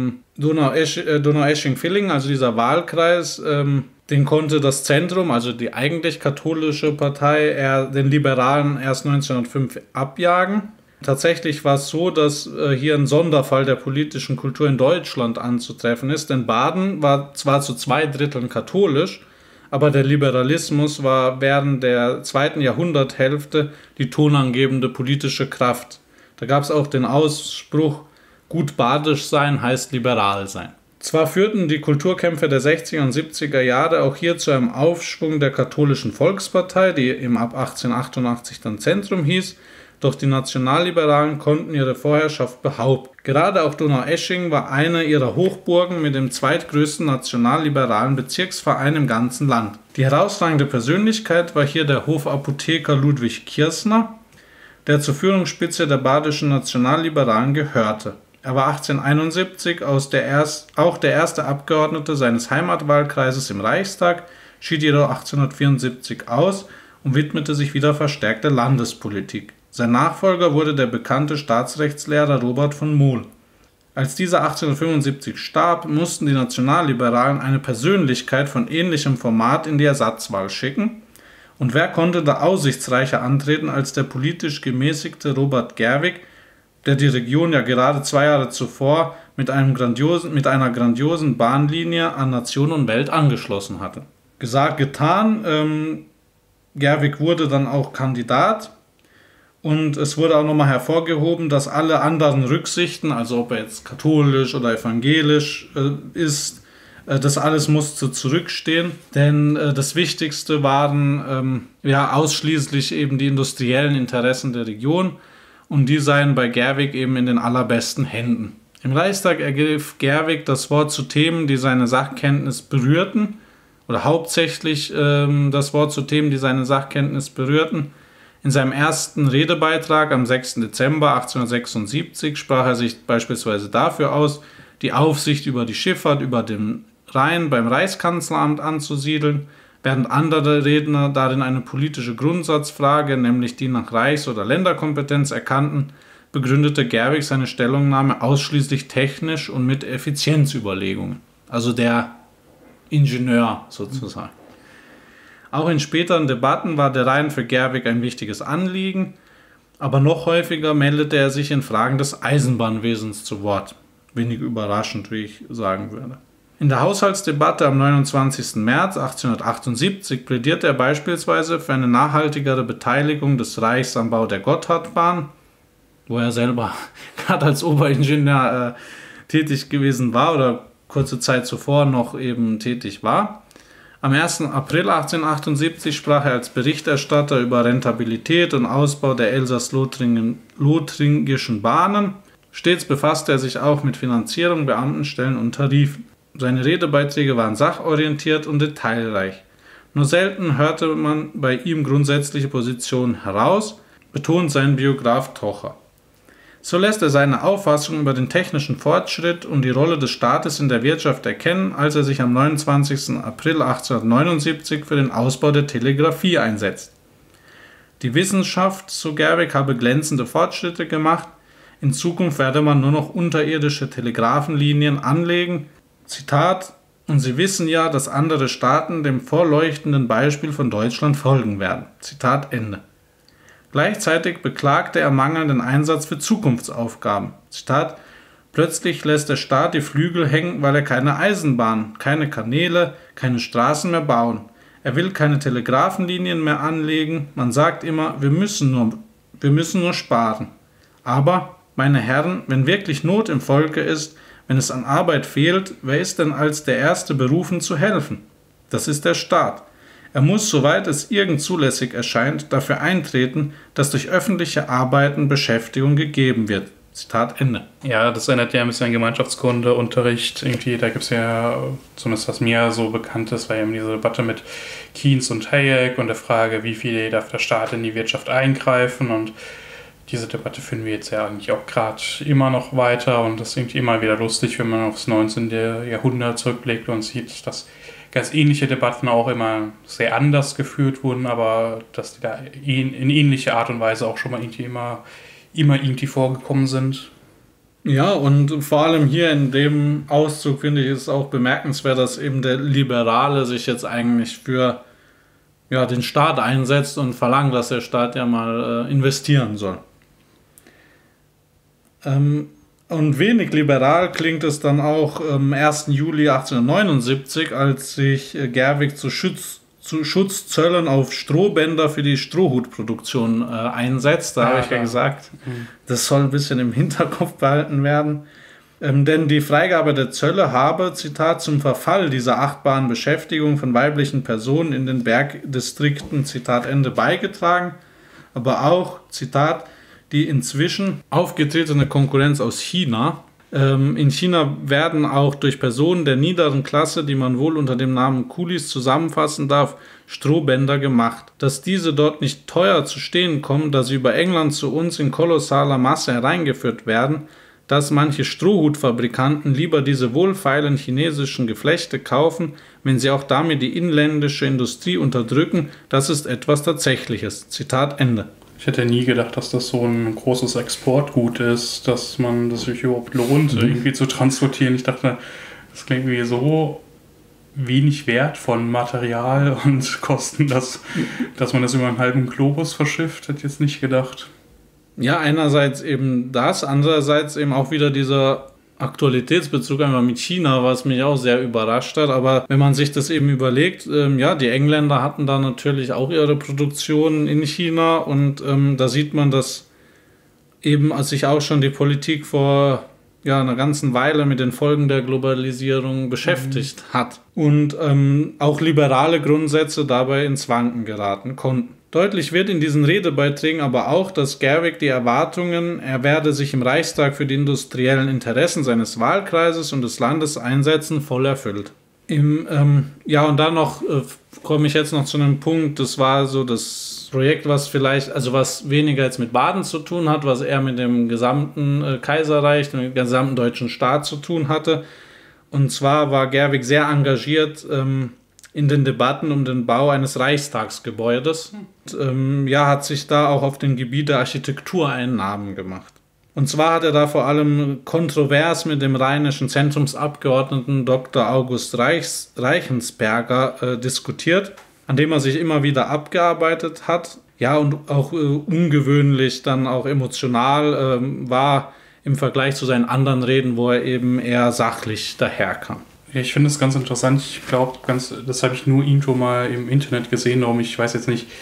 Donaueschingen-Villingen, also dieser Wahlkreis, den konnte das Zentrum, also die eigentlich katholische Partei, den Liberalen erst 1905 abjagen. Tatsächlich war es so, dass hier ein Sonderfall der politischen Kultur in Deutschland anzutreffen ist, denn Baden war zwar zu 2/3 katholisch, aber der Liberalismus war während der zweiten Jahrhunderthälfte die tonangebende politische Kraft. Da gab es auch den Ausspruch, gut badisch sein heißt liberal sein. Zwar führten die Kulturkämpfe der 60er und 70er Jahre auch hier zu einem Aufschwung der katholischen Volkspartei, die eben ab 1888 dann Zentrum hieß, doch die Nationalliberalen konnten ihre Vorherrschaft behaupten. Gerade auch Donaueschingen war eine ihrer Hochburgen mit dem zweitgrößten nationalliberalen Bezirksverein im ganzen Land. Die herausragende Persönlichkeit war hier der Hofapotheker Ludwig Kirsner, der zur Führungsspitze der badischen Nationalliberalen gehörte. Er war 1871 auch der erste Abgeordnete seines Heimatwahlkreises im Reichstag, schied jedoch 1874 aus und widmete sich wieder verstärkt der Landespolitik. Sein Nachfolger wurde der bekannte Staatsrechtslehrer Robert von Mohl. Als dieser 1875 starb, mussten die Nationalliberalen eine Persönlichkeit von ähnlichem Format in die Ersatzwahl schicken. Und wer konnte da aussichtsreicher antreten als der politisch gemäßigte Robert Gerwig, der die Region ja gerade 2 Jahre zuvor mit einer grandiosen Bahnlinie an Nation und Welt angeschlossen hatte. Gesagt, getan, Gerwig wurde dann auch Kandidat und es wurde auch nochmal hervorgehoben, dass alle anderen Rücksichten, also ob er jetzt katholisch oder evangelisch ist, das alles musste zurückstehen, denn das Wichtigste waren ausschließlich eben die industriellen Interessen der Region und die seien bei Gerwig eben in den allerbesten Händen. Im Reichstag ergriff Gerwig das Wort zu Themen, die seine Sachkenntnis berührten, oder hauptsächlich das Wort zu Themen, die seine Sachkenntnis berührten. In seinem ersten Redebeitrag am 6. Dezember 1876 sprach er sich beispielsweise dafür aus, die Aufsicht über die Schifffahrt über den Rhein beim Reichskanzleramt anzusiedeln, während andere Redner darin eine politische Grundsatzfrage, nämlich die nach Reichs- oder Länderkompetenz erkannten, begründete Gerwig seine Stellungnahme ausschließlich technisch und mit Effizienzüberlegungen. Also der Ingenieur sozusagen. Auch in späteren Debatten war der Rhein für Gerwig ein wichtiges Anliegen, aber noch häufiger meldete er sich in Fragen des Eisenbahnwesens zu Wort. Wenig überraschend, wie ich sagen würde. In der Haushaltsdebatte am 29. März 1878 plädierte er beispielsweise für eine nachhaltigere Beteiligung des Reichs am Bau der Gotthardbahn, wo er selber gerade als Oberingenieur tätig gewesen war oder kurze Zeit zuvor noch eben tätig war. Am 1. April 1878 sprach er als Berichterstatter über Rentabilität und Ausbau der elsass-lothringischen Bahnen. Stets befasste er sich auch mit Finanzierung, Beamtenstellen und Tarifen. Seine Redebeiträge waren sachorientiert und detailreich. Nur selten hörte man bei ihm grundsätzliche Positionen heraus, betont sein Biograf Tocher. So lässt er seine Auffassung über den technischen Fortschritt und die Rolle des Staates in der Wirtschaft erkennen, als er sich am 29. April 1879 für den Ausbau der Telegrafie einsetzt. Die Wissenschaft, so Gerwig, habe glänzende Fortschritte gemacht. In Zukunft werde man nur noch unterirdische Telegrafenlinien anlegen. Zitat: Und Sie wissen ja, dass andere Staaten dem vorleuchtenden Beispiel von Deutschland folgen werden. Zitat Ende. Gleichzeitig beklagte er mangelnden Einsatz für Zukunftsaufgaben. Zitat: Plötzlich lässt der Staat die Flügel hängen, weil er keine Eisenbahn, keine Kanäle, keine Straßen mehr bauen. Er will keine Telegrafenlinien mehr anlegen. Man sagt immer, wir müssen nur sparen. Aber, meine Herren, wenn wirklich Not im Volke ist, wenn es an Arbeit fehlt, wer ist denn als der Erste berufen zu helfen? Das ist der Staat. Er muss, soweit es irgend zulässig erscheint, dafür eintreten, dass durch öffentliche Arbeiten Beschäftigung gegeben wird. Zitat Ende. Ja, das erinnert ja ein bisschen an Gemeinschaftskundeunterricht. Irgendwie, da gibt es ja, zumindest was mir so bekannt ist, war eben diese Debatte mit Keynes und Hayek und der Frage, wie viel darf der Staat in die Wirtschaft eingreifen, und diese Debatte führen wir jetzt ja eigentlich auch gerade immer noch weiter, und das ist irgendwie immer wieder lustig, wenn man aufs 19. Jahrhundert zurückblickt und sieht, dass ganz ähnliche Debatten auch immer sehr anders geführt wurden, aber dass die da in ähnlicher Art und Weise auch schon mal immer irgendwie vorgekommen sind. Ja, und vor allem hier in dem Auszug finde ich es auch bemerkenswert, dass eben der Liberale sich jetzt eigentlich für den Staat einsetzt und verlangt, dass der Staat ja mal investieren soll. Und wenig liberal klingt es dann auch am 1. Juli 1879, als sich Gerwig zu Schutzzöllen auf Strohbänder für die Strohhutproduktion einsetzt. Da habe ich ja gesagt, das soll ein bisschen im Hinterkopf behalten werden. Denn die Freigabe der Zölle habe, Zitat, zum Verfall dieser achtbaren Beschäftigung von weiblichen Personen in den Bergdistrikten, Zitat Ende, beigetragen. Aber auch, Zitat, die inzwischen aufgetretene Konkurrenz aus China. In China werden auch durch Personen der niederen Klasse, die man wohl unter dem Namen Kulis zusammenfassen darf, Strohbänder gemacht. Dass diese dort nicht teuer zu stehen kommen, da sie über England zu uns in kolossaler Masse hereingeführt werden, dass manche Strohhutfabrikanten lieber diese wohlfeilen chinesischen Geflechte kaufen, wenn sie auch damit die inländische Industrie unterdrücken, das ist etwas Tatsächliches. Zitat Ende. Ich hätte nie gedacht, dass das so ein großes Exportgut ist, dass man das sich überhaupt lohnt, irgendwie zu transportieren. Ich dachte, das klingt irgendwie so wenig wert von Material und Kosten, dass man das über einen halben Globus verschifft, hätte ich jetzt nicht gedacht. Ja, einerseits eben das, andererseits eben auch wieder dieser Aktualitätsbezug einmal mit China, was mich auch sehr überrascht hat. Aber wenn man sich das eben überlegt, die Engländer hatten da natürlich auch ihre Produktion in China und da sieht man, dass eben als sich auch schon die Politik vor einer ganzen Weile mit den Folgen der Globalisierung beschäftigt hat und auch liberale Grundsätze dabei ins Wanken geraten konnten. Deutlich wird in diesen Redebeiträgen aber auch, dass Gerwig die Erwartungen, er werde sich im Reichstag für die industriellen Interessen seines Wahlkreises und des Landes einsetzen, voll erfüllt. Und dann noch komme ich jetzt noch zu einem Punkt, das war so das Projekt, was weniger jetzt mit Baden zu tun hat, was eher mit dem gesamten Kaiserreich, mit dem gesamten deutschen Staat zu tun hatte. Und zwar war Gerwig sehr engagiert in den Debatten um den Bau eines Reichstagsgebäudes. Und, hat sich da auch auf dem Gebiet der Architektur einen Namen gemacht. Und zwar hat er da vor allem kontrovers mit dem rheinischen Zentrumsabgeordneten Dr. August Reichensperger diskutiert, an dem er sich immer wieder abgearbeitet hat. Ja, und auch ungewöhnlich dann auch emotional war im Vergleich zu seinen anderen Reden, wo er eben eher sachlich daherkam. Ja, ich finde es ganz interessant. Ich glaube, das habe ich nur irgendwo mal im Internet gesehen. Ich weiß jetzt nicht,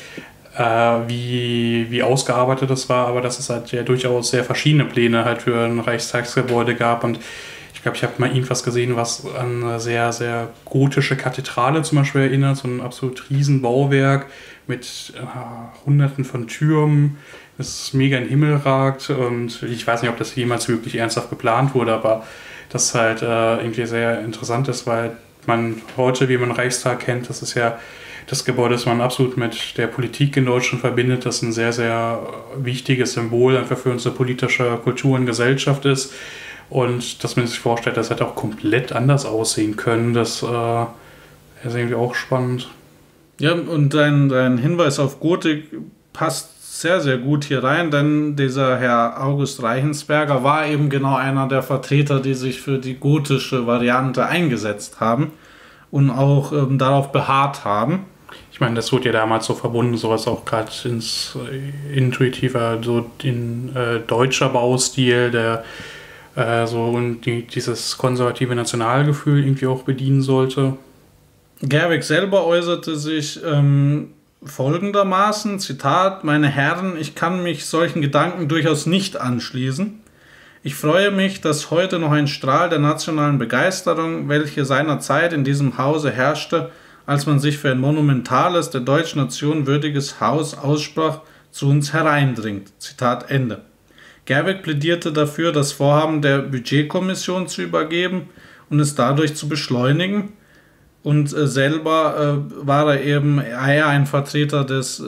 wie ausgearbeitet das war, aber dass es halt ja durchaus sehr verschiedene Pläne halt für ein Reichstagsgebäude gab. Und ich glaube, ich habe mal irgendwas gesehen, was an eine sehr, sehr gotische Kathedrale zum Beispiel erinnert. So ein absolut riesen Bauwerk mit Hunderten von Türmen, das mega in den Himmel ragt. Und ich weiß nicht, ob das jemals wirklich ernsthaft geplant wurde, aber das halt irgendwie sehr interessant ist, weil man heute, wie man Reichstag kennt, das ist ja das Gebäude, das man absolut mit der Politik in Deutschland verbindet, das ein sehr, sehr wichtiges Symbol einfach für unsere politische Kultur und Gesellschaft ist. Und dass man sich vorstellt, das hätte auch komplett anders aussehen können, das ist irgendwie auch spannend. Ja, und dein Hinweis auf Gotik passt sehr, sehr gut hier rein, denn dieser Herr August Reichensperger war eben genau einer der Vertreter, die sich für die gotische Variante eingesetzt haben und auch darauf beharrt haben. Ich meine, das wurde ja damals so verbunden, sowas auch gerade ins intuitiver, so in deutscher Baustil, der dieses konservative Nationalgefühl irgendwie auch bedienen sollte. Gerwig selber äußerte sich folgendermaßen, Zitat, meine Herren, ich kann mich solchen Gedanken durchaus nicht anschließen. Ich freue mich, dass heute noch ein Strahl der nationalen Begeisterung, welche seinerzeit in diesem Hause herrschte, als man sich für ein monumentales, der deutschen Nation würdiges Haus aussprach, zu uns hereindringt. Zitat Ende. Gerwig plädierte dafür, das Vorhaben der Budgetkommission zu übergeben und es dadurch zu beschleunigen. Und selber war er eben eher ein Vertreter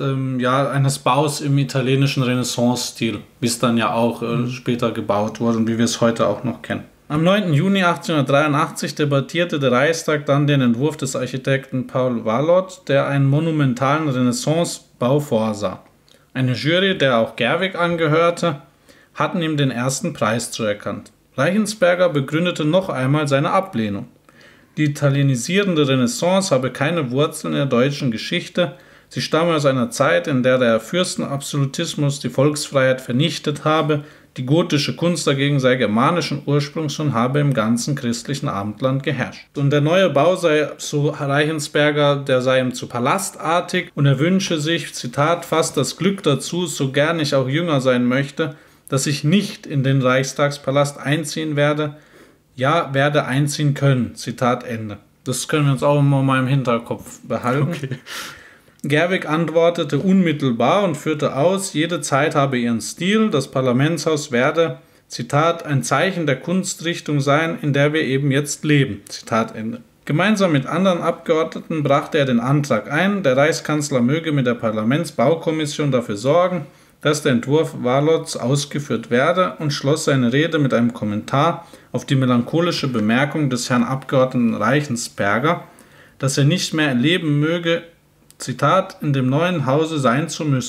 eines Baus im italienischen Renaissance-Stil, wie es dann ja auch später gebaut wurde und wie wir es heute auch noch kennen. Am 9. Juni 1883 debattierte der Reichstag dann den Entwurf des Architekten Paul Vallot, der einen monumentalen Renaissance-Bau vorsah. Eine Jury, der auch Gerwig angehörte, hatten ihm den ersten Preis zuerkannt. Reichensperger begründete noch einmal seine Ablehnung. Die italienisierende Renaissance habe keine Wurzeln in der deutschen Geschichte. Sie stamme aus einer Zeit, in der der Fürstenabsolutismus die Volksfreiheit vernichtet habe. Die gotische Kunst dagegen sei germanischen Ursprungs und habe im ganzen christlichen Abendland geherrscht. Und der neue Bau sei, so Reichensperger, der sei ihm zu palastartig und er wünsche sich, Zitat, fast das Glück dazu, so gern ich auch jünger sein möchte, dass ich nicht in den Reichstagspalast einziehen werde, ja, werde einziehen können. Zitat Ende. Das können wir uns auch immer mal im Hinterkopf behalten. Okay. Gerwig antwortete unmittelbar und führte aus, jede Zeit habe ihren Stil, das Parlamentshaus werde, Zitat, ein Zeichen der Kunstrichtung sein, in der wir eben jetzt leben. Zitat Ende. Gemeinsam mit anderen Abgeordneten brachte er den Antrag ein, der Reichskanzler möge mit der Parlamentsbaukommission dafür sorgen, dass der Entwurf Vallots ausgeführt werde und schloss seine Rede mit einem Kommentar auf die melancholische Bemerkung des Herrn Abgeordneten Reichensperger, dass er nicht mehr erleben möge, Zitat, in dem neuen Hause sein zu müssen.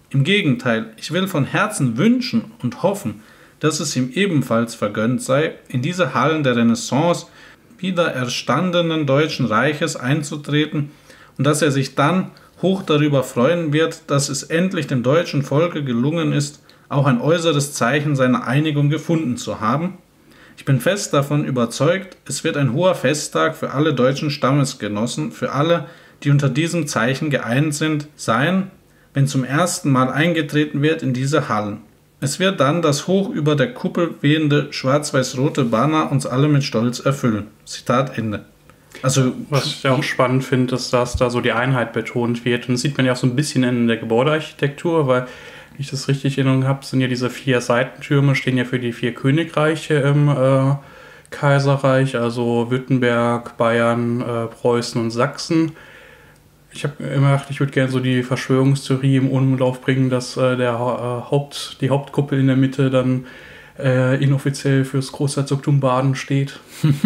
Im Gegenteil, ich will von Herzen wünschen und hoffen, dass es ihm ebenfalls vergönnt sei, in diese Hallen der Renaissance wieder erstandenen Deutschen Reiches einzutreten und dass er sich dann hoch darüber freuen wird, dass es endlich dem deutschen Volke gelungen ist, auch ein äußeres Zeichen seiner Einigung gefunden zu haben. Ich bin fest davon überzeugt, es wird ein hoher Festtag für alle deutschen Stammesgenossen, für alle, die unter diesem Zeichen geeint sind, sein, wenn zum ersten Mal eingetreten wird in diese Hallen. Es wird dann das hoch über der Kuppel wehende schwarz-weiß-rote Banner uns alle mit Stolz erfüllen. Zitat Ende. Also, was ich auch spannend finde, ist, dass da so die Einheit betont wird. Und das sieht man ja auch so ein bisschen in der Gebäudearchitektur, weil, wenn ich das richtig in Erinnerung habe, sind ja diese 4 Seitentürme, stehen ja für die 4 Königreiche im Kaiserreich, also Württemberg, Bayern, Preußen und Sachsen. Ich habe immer gedacht, ich würde gerne so die Verschwörungstheorie im Umlauf bringen, dass die Hauptkuppel in der Mitte dann inoffiziell fürs Großherzogtum Baden steht.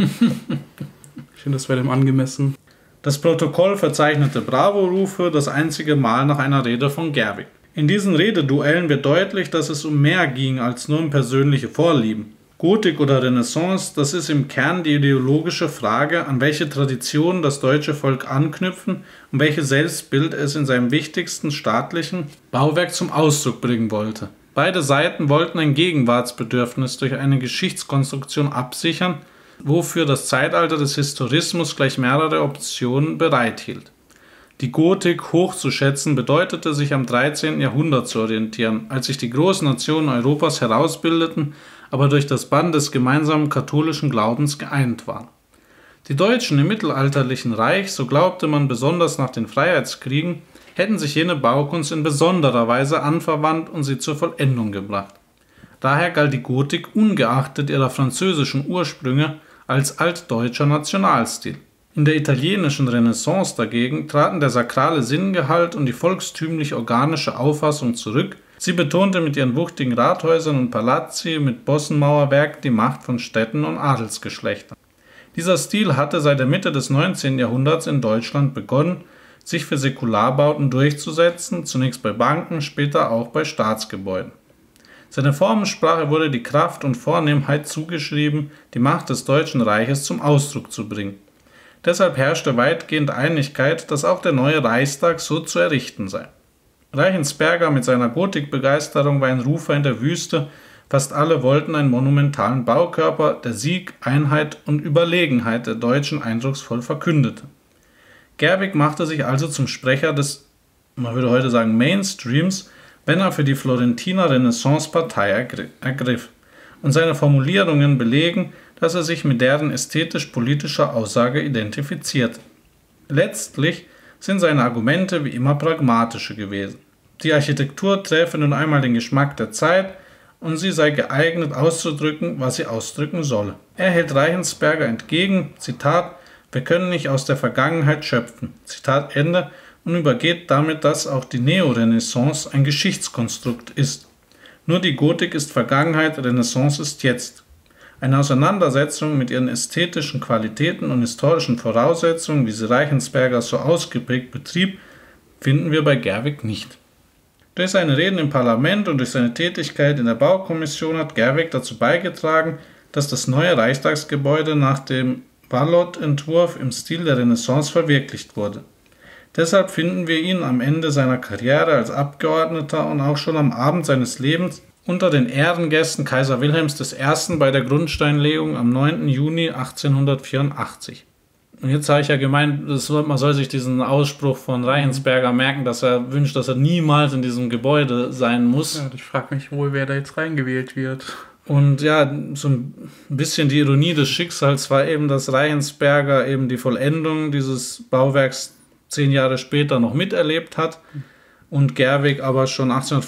Ich finde, das wäre dem angemessen. Das Protokoll verzeichnete Bravo-Rufe das einzige Mal nach einer Rede von Gerwig. In diesen Rededuellen wird deutlich, dass es um mehr ging als nur um persönliche Vorlieben. Gotik oder Renaissance, das ist im Kern die ideologische Frage, an welche Tradition das deutsche Volk anknüpfen und welches Selbstbild es in seinem wichtigsten staatlichen Bauwerk zum Ausdruck bringen wollte. Beide Seiten wollten ein Gegenwartsbedürfnis durch eine Geschichtskonstruktion absichern, wofür das Zeitalter des Historismus gleich mehrere Optionen bereithielt. Die Gotik hochzuschätzen bedeutete, sich am 13. Jahrhundert zu orientieren, als sich die großen Nationen Europas herausbildeten, aber durch das Band des gemeinsamen katholischen Glaubens geeint waren. Die Deutschen im mittelalterlichen Reich, so glaubte man besonders nach den Freiheitskriegen, hätten sich jene Baukunst in besonderer Weise anverwandt und sie zur Vollendung gebracht. Daher galt die Gotik ungeachtet ihrer französischen Ursprünge als altdeutscher Nationalstil. In der italienischen Renaissance dagegen traten der sakrale Sinngehalt und die volkstümlich-organische Auffassung zurück. Sie betonte mit ihren wuchtigen Rathäusern und Palazzi mit Bossenmauerwerk die Macht von Städten und Adelsgeschlechtern. Dieser Stil hatte seit der Mitte des 19. Jahrhunderts in Deutschland begonnen, sich für Säkularbauten durchzusetzen, zunächst bei Banken, später auch bei Staatsgebäuden. Seiner Formensprache wurde die Kraft und Vornehmheit zugeschrieben, die Macht des Deutschen Reiches zum Ausdruck zu bringen. Deshalb herrschte weitgehend Einigkeit, dass auch der neue Reichstag so zu errichten sei. Reichensperger mit seiner Gotikbegeisterung war ein Rufer in der Wüste, fast alle wollten einen monumentalen Baukörper, der Sieg, Einheit und Überlegenheit der Deutschen eindrucksvoll verkündete. Gerwig machte sich also zum Sprecher des, man würde heute sagen, Mainstreams, wenn er für die Florentiner Renaissance-Partei ergriff. Und seine Formulierungen belegen, dass er sich mit deren ästhetisch-politischer Aussage identifiziert. Letztlich sind seine Argumente wie immer pragmatische gewesen. Die Architektur träfe nun einmal den Geschmack der Zeit und sie sei geeignet auszudrücken, was sie ausdrücken solle. Er hält Reichensperger entgegen, Zitat, wir können nicht aus der Vergangenheit schöpfen, Zitat Ende, und übergeht damit, dass auch die Neorenaissance ein Geschichtskonstrukt ist. Nur die Gotik ist Vergangenheit, Renaissance ist jetzt. Eine Auseinandersetzung mit ihren ästhetischen Qualitäten und historischen Voraussetzungen, wie sie Reichensperger so ausgeprägt betrieb, finden wir bei Gerwig nicht. Durch seine Reden im Parlament und durch seine Tätigkeit in der Baukommission hat Gerwig dazu beigetragen, dass das neue Reichstagsgebäude nach dem Vallot-Entwurf im Stil der Renaissance verwirklicht wurde. Deshalb finden wir ihn am Ende seiner Karriere als Abgeordneter und auch schon am Abend seines Lebens unter den Ehrengästen Kaiser Wilhelms I. bei der Grundsteinlegung am 9. Juni 1884. Und jetzt habe ich ja gemeint, man soll sich diesen Ausspruch von Reichensperger merken, dass er wünscht, dass er niemals in diesem Gebäude sein muss. Ja, ich frage mich wohl, wer da jetzt reingewählt wird. Und ja, so ein bisschen die Ironie des Schicksals war eben, dass Reichensperger eben die Vollendung dieses Bauwerks 10 Jahre später noch miterlebt hat und Gerwig aber schon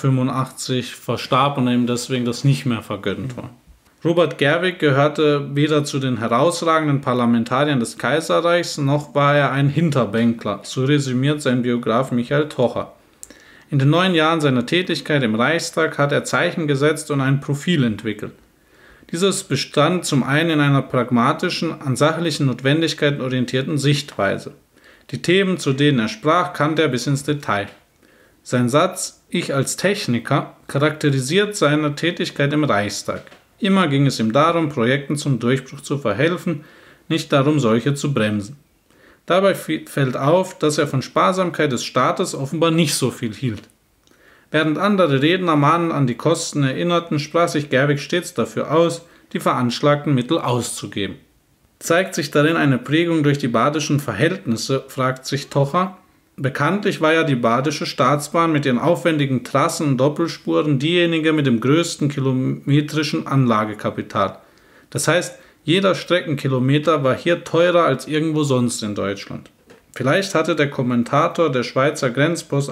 1885 verstarb und ihm deswegen das nicht mehr vergönnt war. Robert Gerwig gehörte weder zu den herausragenden Parlamentariern des Kaiserreichs, noch war er ein Hinterbänkler, so resümiert sein Biograf Michael Tocher. In den 9 Jahren seiner Tätigkeit im Reichstag hat er Zeichen gesetzt und ein Profil entwickelt. Dieses bestand zum einen in einer pragmatischen, an sachlichen Notwendigkeiten orientierten Sichtweise. Die Themen, zu denen er sprach, kannte er bis ins Detail. Sein Satz, Ich als Techniker charakterisiert seine Tätigkeit im Reichstag. Immer ging es ihm darum, Projekten zum Durchbruch zu verhelfen, nicht darum, solche zu bremsen. Dabei fällt auf, dass er von Sparsamkeit des Staates offenbar nicht so viel hielt. Während andere Redner mahnend an die Kosten erinnerten, sprach sich Gerwig stets dafür aus, die veranschlagten Mittel auszugeben. Zeigt sich darin eine Prägung durch die badischen Verhältnisse, fragt sich Tocher. Bekanntlich war ja die Badische Staatsbahn mit ihren aufwendigen Trassen und Doppelspuren diejenige mit dem größten kilometrischen Anlagekapital. Das heißt, jeder Streckenkilometer war hier teurer als irgendwo sonst in Deutschland. Vielleicht hatte der Kommentator der Schweizer Grenzpost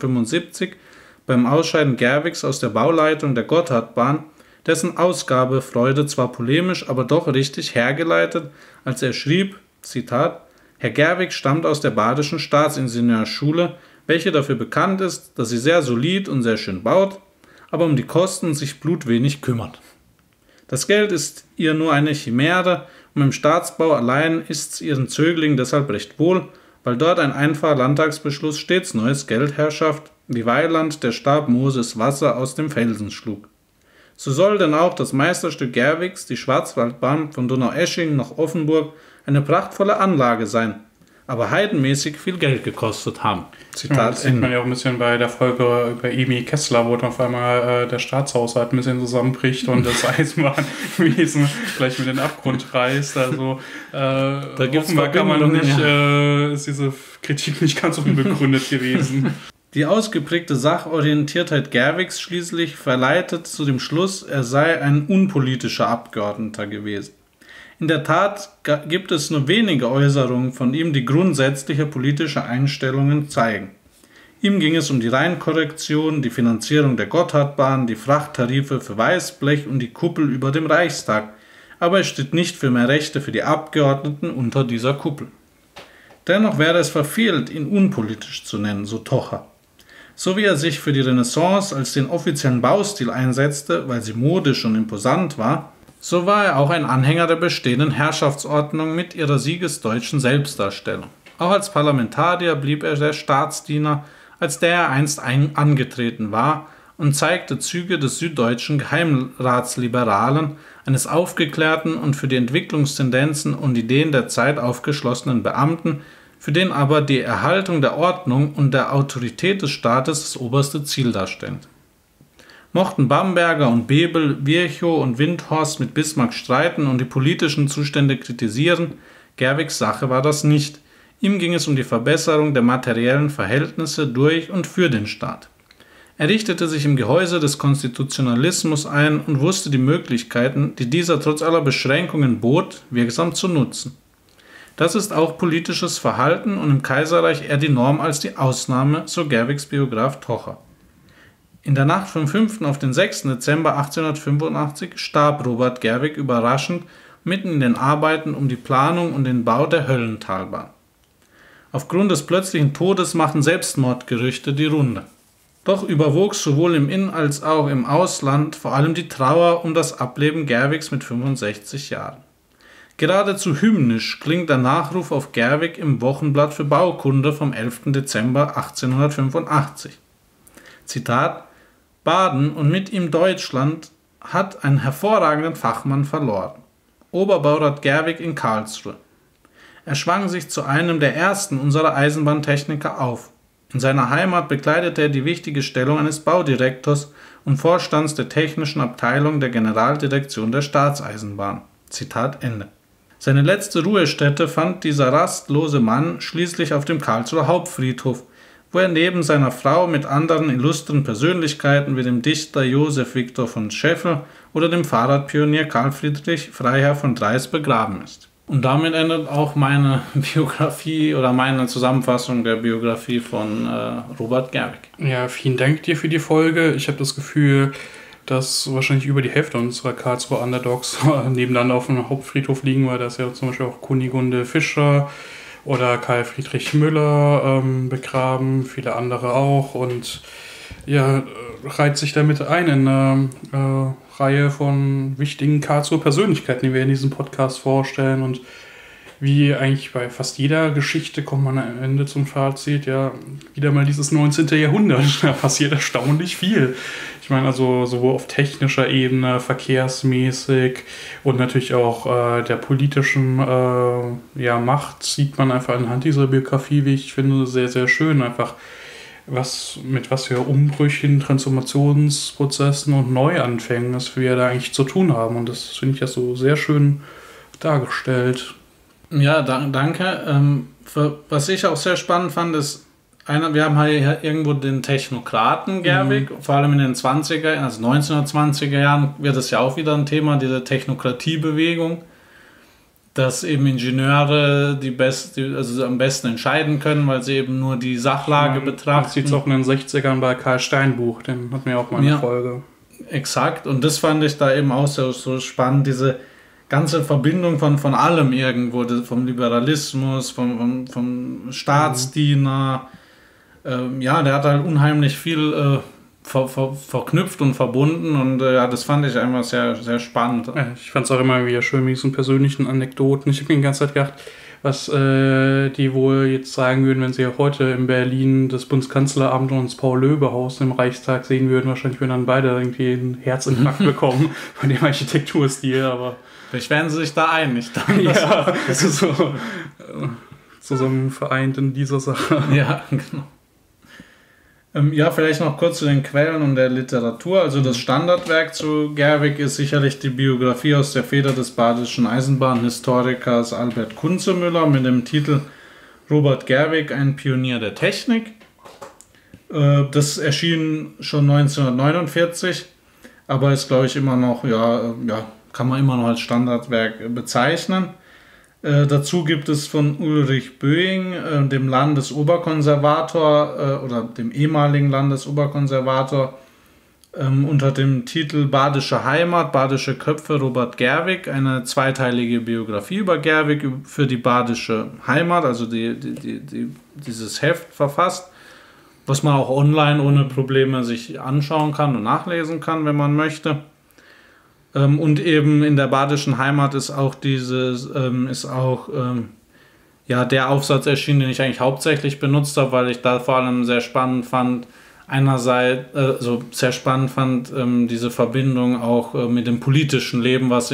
1875 beim Ausscheiden Gerwigs aus der Bauleitung der Gotthardbahn dessen Ausgabefreude zwar polemisch, aber doch richtig hergeleitet, als er schrieb, Zitat, Herr Gerwig stammt aus der Badischen Staatsingenieurschule, welche dafür bekannt ist, dass sie sehr solid und sehr schön baut, aber um die Kosten sich blutwenig kümmert. Das Geld ist ihr nur eine Chimäre und im Staatsbau allein ist's ihren Zöglingen deshalb recht wohl, weil dort ein einfacher Landtagsbeschluss stets neues Geld herschafft, wie Weiland der Stab Moses Wasser aus dem Felsen schlug. So soll denn auch das Meisterstück Gerwigs, die Schwarzwaldbahn von Donaueschingen nach Offenburg, eine prachtvolle Anlage sein, aber heidenmäßig viel Geld gekostet haben. Zitat ja, das sieht man ja auch ein bisschen bei der Folge über Emil Kessler, wo dann auf einmal der Staatshaushalt ein bisschen zusammenbricht und das Eisenbahnwesen gleich mit den Abgrund reißt. Also da gibt's offenbar kann man nicht, ist diese Kritik nicht ganz unbegründet gewesen. Die ausgeprägte Sachorientiertheit Gerwigs schließlich verleitet zu dem Schluss, er sei ein unpolitischer Abgeordneter gewesen. In der Tat gibt es nur wenige Äußerungen von ihm, die grundsätzliche politische Einstellungen zeigen. Ihm ging es um die Rheinkorrektion, die Finanzierung der Gotthardbahn, die Frachttarife für Weißblech und die Kuppel über dem Reichstag, aber er steht nicht für mehr Rechte für die Abgeordneten unter dieser Kuppel. Dennoch wäre es verfehlt, ihn unpolitisch zu nennen, so Tocher. So wie er sich für die Renaissance als den offiziellen Baustil einsetzte, weil sie modisch und imposant war, so war er auch ein Anhänger der bestehenden Herrschaftsordnung mit ihrer siegesdeutschen Selbstdarstellung. Auch als Parlamentarier blieb er der Staatsdiener, als der er einst angetreten war und zeigte Züge des süddeutschen Geheimratsliberalen, eines aufgeklärten und für die Entwicklungstendenzen und Ideen der Zeit aufgeschlossenen Beamten, für den aber die Erhaltung der Ordnung und der Autorität des Staates das oberste Ziel darstellt. Mochten Bamberger und Bebel, Virchow und Windthorst mit Bismarck streiten und die politischen Zustände kritisieren, Gerwigs Sache war das nicht. Ihm ging es um die Verbesserung der materiellen Verhältnisse durch und für den Staat. Er richtete sich im Gehäuse des Konstitutionalismus ein und wusste die Möglichkeiten, die dieser trotz aller Beschränkungen bot, wirksam zu nutzen. Das ist auch politisches Verhalten und im Kaiserreich eher die Norm als die Ausnahme, so Gerwigs Biograf Tocher. In der Nacht vom 5. auf den 6. Dezember 1885 starb Robert Gerwig überraschend mitten in den Arbeiten um die Planung und den Bau der Höllentalbahn. Aufgrund des plötzlichen Todes machten Selbstmordgerüchte die Runde. Doch überwog sowohl im In- als auch im Ausland vor allem die Trauer um das Ableben Gerwigs mit 65 Jahren. Geradezu hymnisch klingt der Nachruf auf Gerwig im Wochenblatt für Baukunde vom 11. Dezember 1885. Zitat: Baden und mit ihm Deutschland hat einen hervorragenden Fachmann verloren. Oberbaurat Gerwig in Karlsruhe. Er schwang sich zu einem der ersten unserer Eisenbahntechniker auf. In seiner Heimat bekleidete er die wichtige Stellung eines Baudirektors und Vorstands der technischen Abteilung der Generaldirektion der Staatseisenbahn. Zitat Ende. Seine letzte Ruhestätte fand dieser rastlose Mann schließlich auf dem Karlsruher Hauptfriedhof, wo er neben seiner Frau mit anderen illustren Persönlichkeiten wie dem Dichter Josef Viktor von Scheffel oder dem Fahrradpionier Karl Friedrich Freiherr von Dreis begraben ist. Und damit endet auch meine Biografie oder meine Zusammenfassung der Biografie von Robert Gerwig. Ja, vielen Dank dir für die Folge. Ich habe das Gefühl, dass wahrscheinlich über die Hälfte unserer Karlsruher Underdogs nebeneinander auf dem Hauptfriedhof liegen, weil da ist ja zum Beispiel auch Kunigunde Fischer oder Karl Friedrich Müller begraben, viele andere auch, und ja, reiht sich damit ein in eine Reihe von wichtigen Karlsruher Persönlichkeiten, die wir in diesem Podcast vorstellen. Und wie eigentlich bei fast jeder Geschichte kommt man am Ende zum Fazit, ja, wieder mal dieses 19. Jahrhundert, da passiert erstaunlich viel. Ich meine, also sowohl auf technischer Ebene, verkehrsmäßig und natürlich auch der politischen Macht sieht man einfach anhand dieser Biografie, wie ich finde, sehr, sehr schön, einfach mit was für Umbrüchen, Transformationsprozessen und Neuanfängen wir da eigentlich zu tun haben. Und das finde ich ja so sehr schön dargestellt. Ja, danke. Was ich auch sehr spannend fand, ist, wir haben hier irgendwo den Technokraten Gerwig, vor allem in den 1920er Jahren wird es ja auch wieder ein Thema, diese Technokratiebewegung, dass eben Ingenieure am besten entscheiden können, weil sie eben nur die Sachlage betrachten. Man sieht es auch in den 60ern bei Karl Steinbuch, den hatten wir auch mal in der Folge. Exakt, und das fand ich da eben auch so spannend, diese ganze Verbindung von allem irgendwo, vom Liberalismus, vom Staatsdiener. Der hat halt unheimlich viel verknüpft und verbunden und das fand ich einfach sehr, sehr spannend. Ja, ich fand es auch immer wieder schön mit diesen persönlichen Anekdoten. Ich habe mir die ganze Zeit gedacht, was die wohl jetzt sagen würden, wenn sie ja heute in Berlin das Bundeskanzleramt und das Paul-Löbe-Haus im Reichstag sehen würden. Wahrscheinlich würden dann beide irgendwie einen Herzinfarkt bekommen von dem Architekturstil, aber vielleicht werden sie sich da einig. Ja, das ist so zusammen vereint in dieser Sache. Ja, genau. Vielleicht noch kurz zu den Quellen und der Literatur. Also das Standardwerk zu Gerwig ist sicherlich die Biografie aus der Feder des badischen Eisenbahnhistorikers Albert Kunzemüller mit dem Titel Robert Gerwig, ein Pionier der Technik. Das erschien schon 1949, aber ist, glaube ich, immer noch, kann man immer noch als Standardwerk bezeichnen. Dazu gibt es von Ulrich Böing, dem Landesoberkonservator oder dem ehemaligen Landesoberkonservator, unter dem Titel Badische Heimat, Badische Köpfe Robert Gerwig, eine zweiteilige Biografie über Gerwig für die Badische Heimat, also dieses Heft verfasst, was man auch online ohne Probleme sich anschauen kann und nachlesen kann, wenn man möchte. Und eben in der Badischen Heimat ist auch der Aufsatz erschienen, den ich eigentlich hauptsächlich benutzt habe, weil ich da vor allem sehr spannend fand, diese Verbindung auch mit dem politischen Leben, was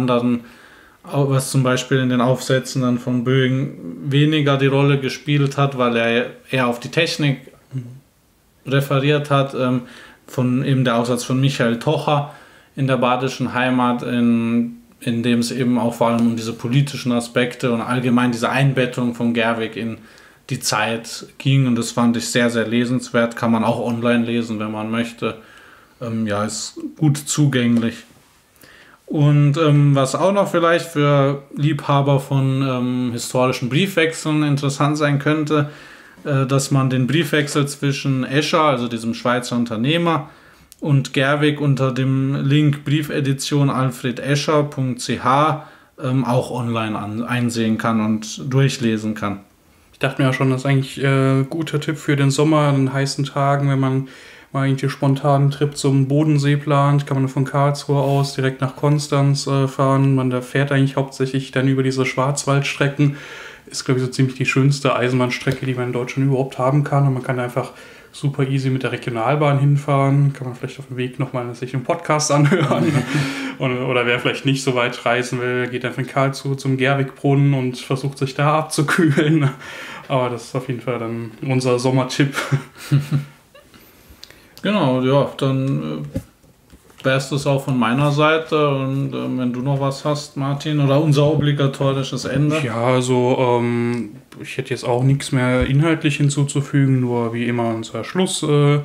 zum Beispiel in den Aufsätzen dann von Böing weniger die Rolle gespielt hat, weil er eher auf die Technik referiert hat, von eben der Aufsatz von Michael Tocher in der Badischen Heimat, in dem es eben auch vor allem um diese politischen Aspekte und allgemein diese Einbettung von Gerwig in die Zeit ging, und das fand ich sehr, sehr lesenswert. Kann man auch online lesen, wenn man möchte. Ist gut zugänglich. Und was auch noch vielleicht für Liebhaber von historischen Briefwechseln interessant sein könnte, dass man den Briefwechsel zwischen Escher, also diesem Schweizer Unternehmer, und Gerwig unter dem Link Briefedition alfredescher.ch auch online einsehen kann und durchlesen kann. Ich dachte mir ja schon, das ist eigentlich ein guter Tipp für den Sommer, an den heißen Tagen, wenn man mal irgendwie spontan einen Trip zum Bodensee plant, kann man von Karlsruhe aus direkt nach Konstanz fahren. Man da fährt eigentlich hauptsächlich dann über diese Schwarzwaldstrecken. Ist, glaube ich, so ziemlich die schönste Eisenbahnstrecke, die man in Deutschland überhaupt haben kann. Und man kann einfach super easy mit der Regionalbahn hinfahren. Kann man vielleicht auf dem Weg nochmal sich einen Podcast anhören. Oder wer vielleicht nicht so weit reisen will, geht dann von Karlsruhe zum Gerwigbrunnen und versucht sich da abzukühlen. Aber das ist auf jeden Fall dann unser Sommertipp. Genau, ja, dann wäre es das auch von meiner Seite. Und wenn du noch was hast, Martin, oder unser obligatorisches Ende? Ja, also ich hätte jetzt auch nichts mehr inhaltlich hinzuzufügen, nur wie immer unser Schlusskredo.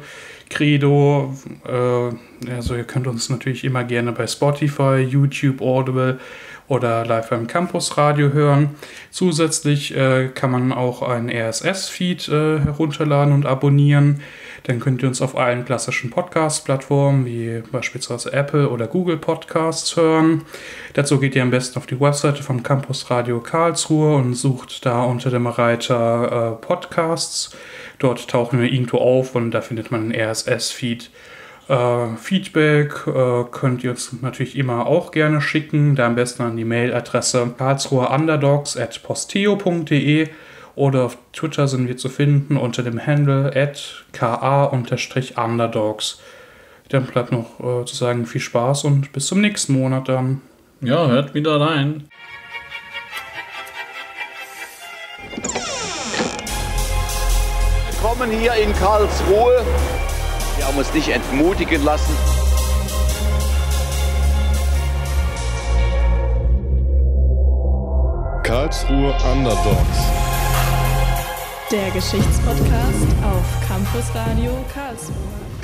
Also ihr könnt uns natürlich immer gerne bei Spotify, YouTube, Audible oder live beim Campusradio hören. Zusätzlich kann man auch einen RSS-Feed herunterladen und abonnieren. Dann könnt ihr uns auf allen klassischen Podcast-Plattformen wie beispielsweise Apple oder Google Podcasts hören. Dazu geht ihr am besten auf die Webseite vom Campus Radio Karlsruhe und sucht da unter dem Reiter Podcasts. Dort tauchen wir irgendwo auf und da findet man einen RSS-Feed. Feedback könnt ihr uns natürlich immer auch gerne schicken, da am besten an die Mailadresse karlsruherunderdogs@posteo.de oder auf Twitter sind wir zu finden unter dem Handle @ka_underdogs. Dann bleibt noch zu sagen, viel Spaß und bis zum nächsten Monat dann. Ja, hört wieder rein. Willkommen hier in Karlsruhe. Wir haben uns nicht entmutigen lassen. Karlsruhe Underdogs. Der Geschichtspodcast auf Campus Radio Karlsruhe.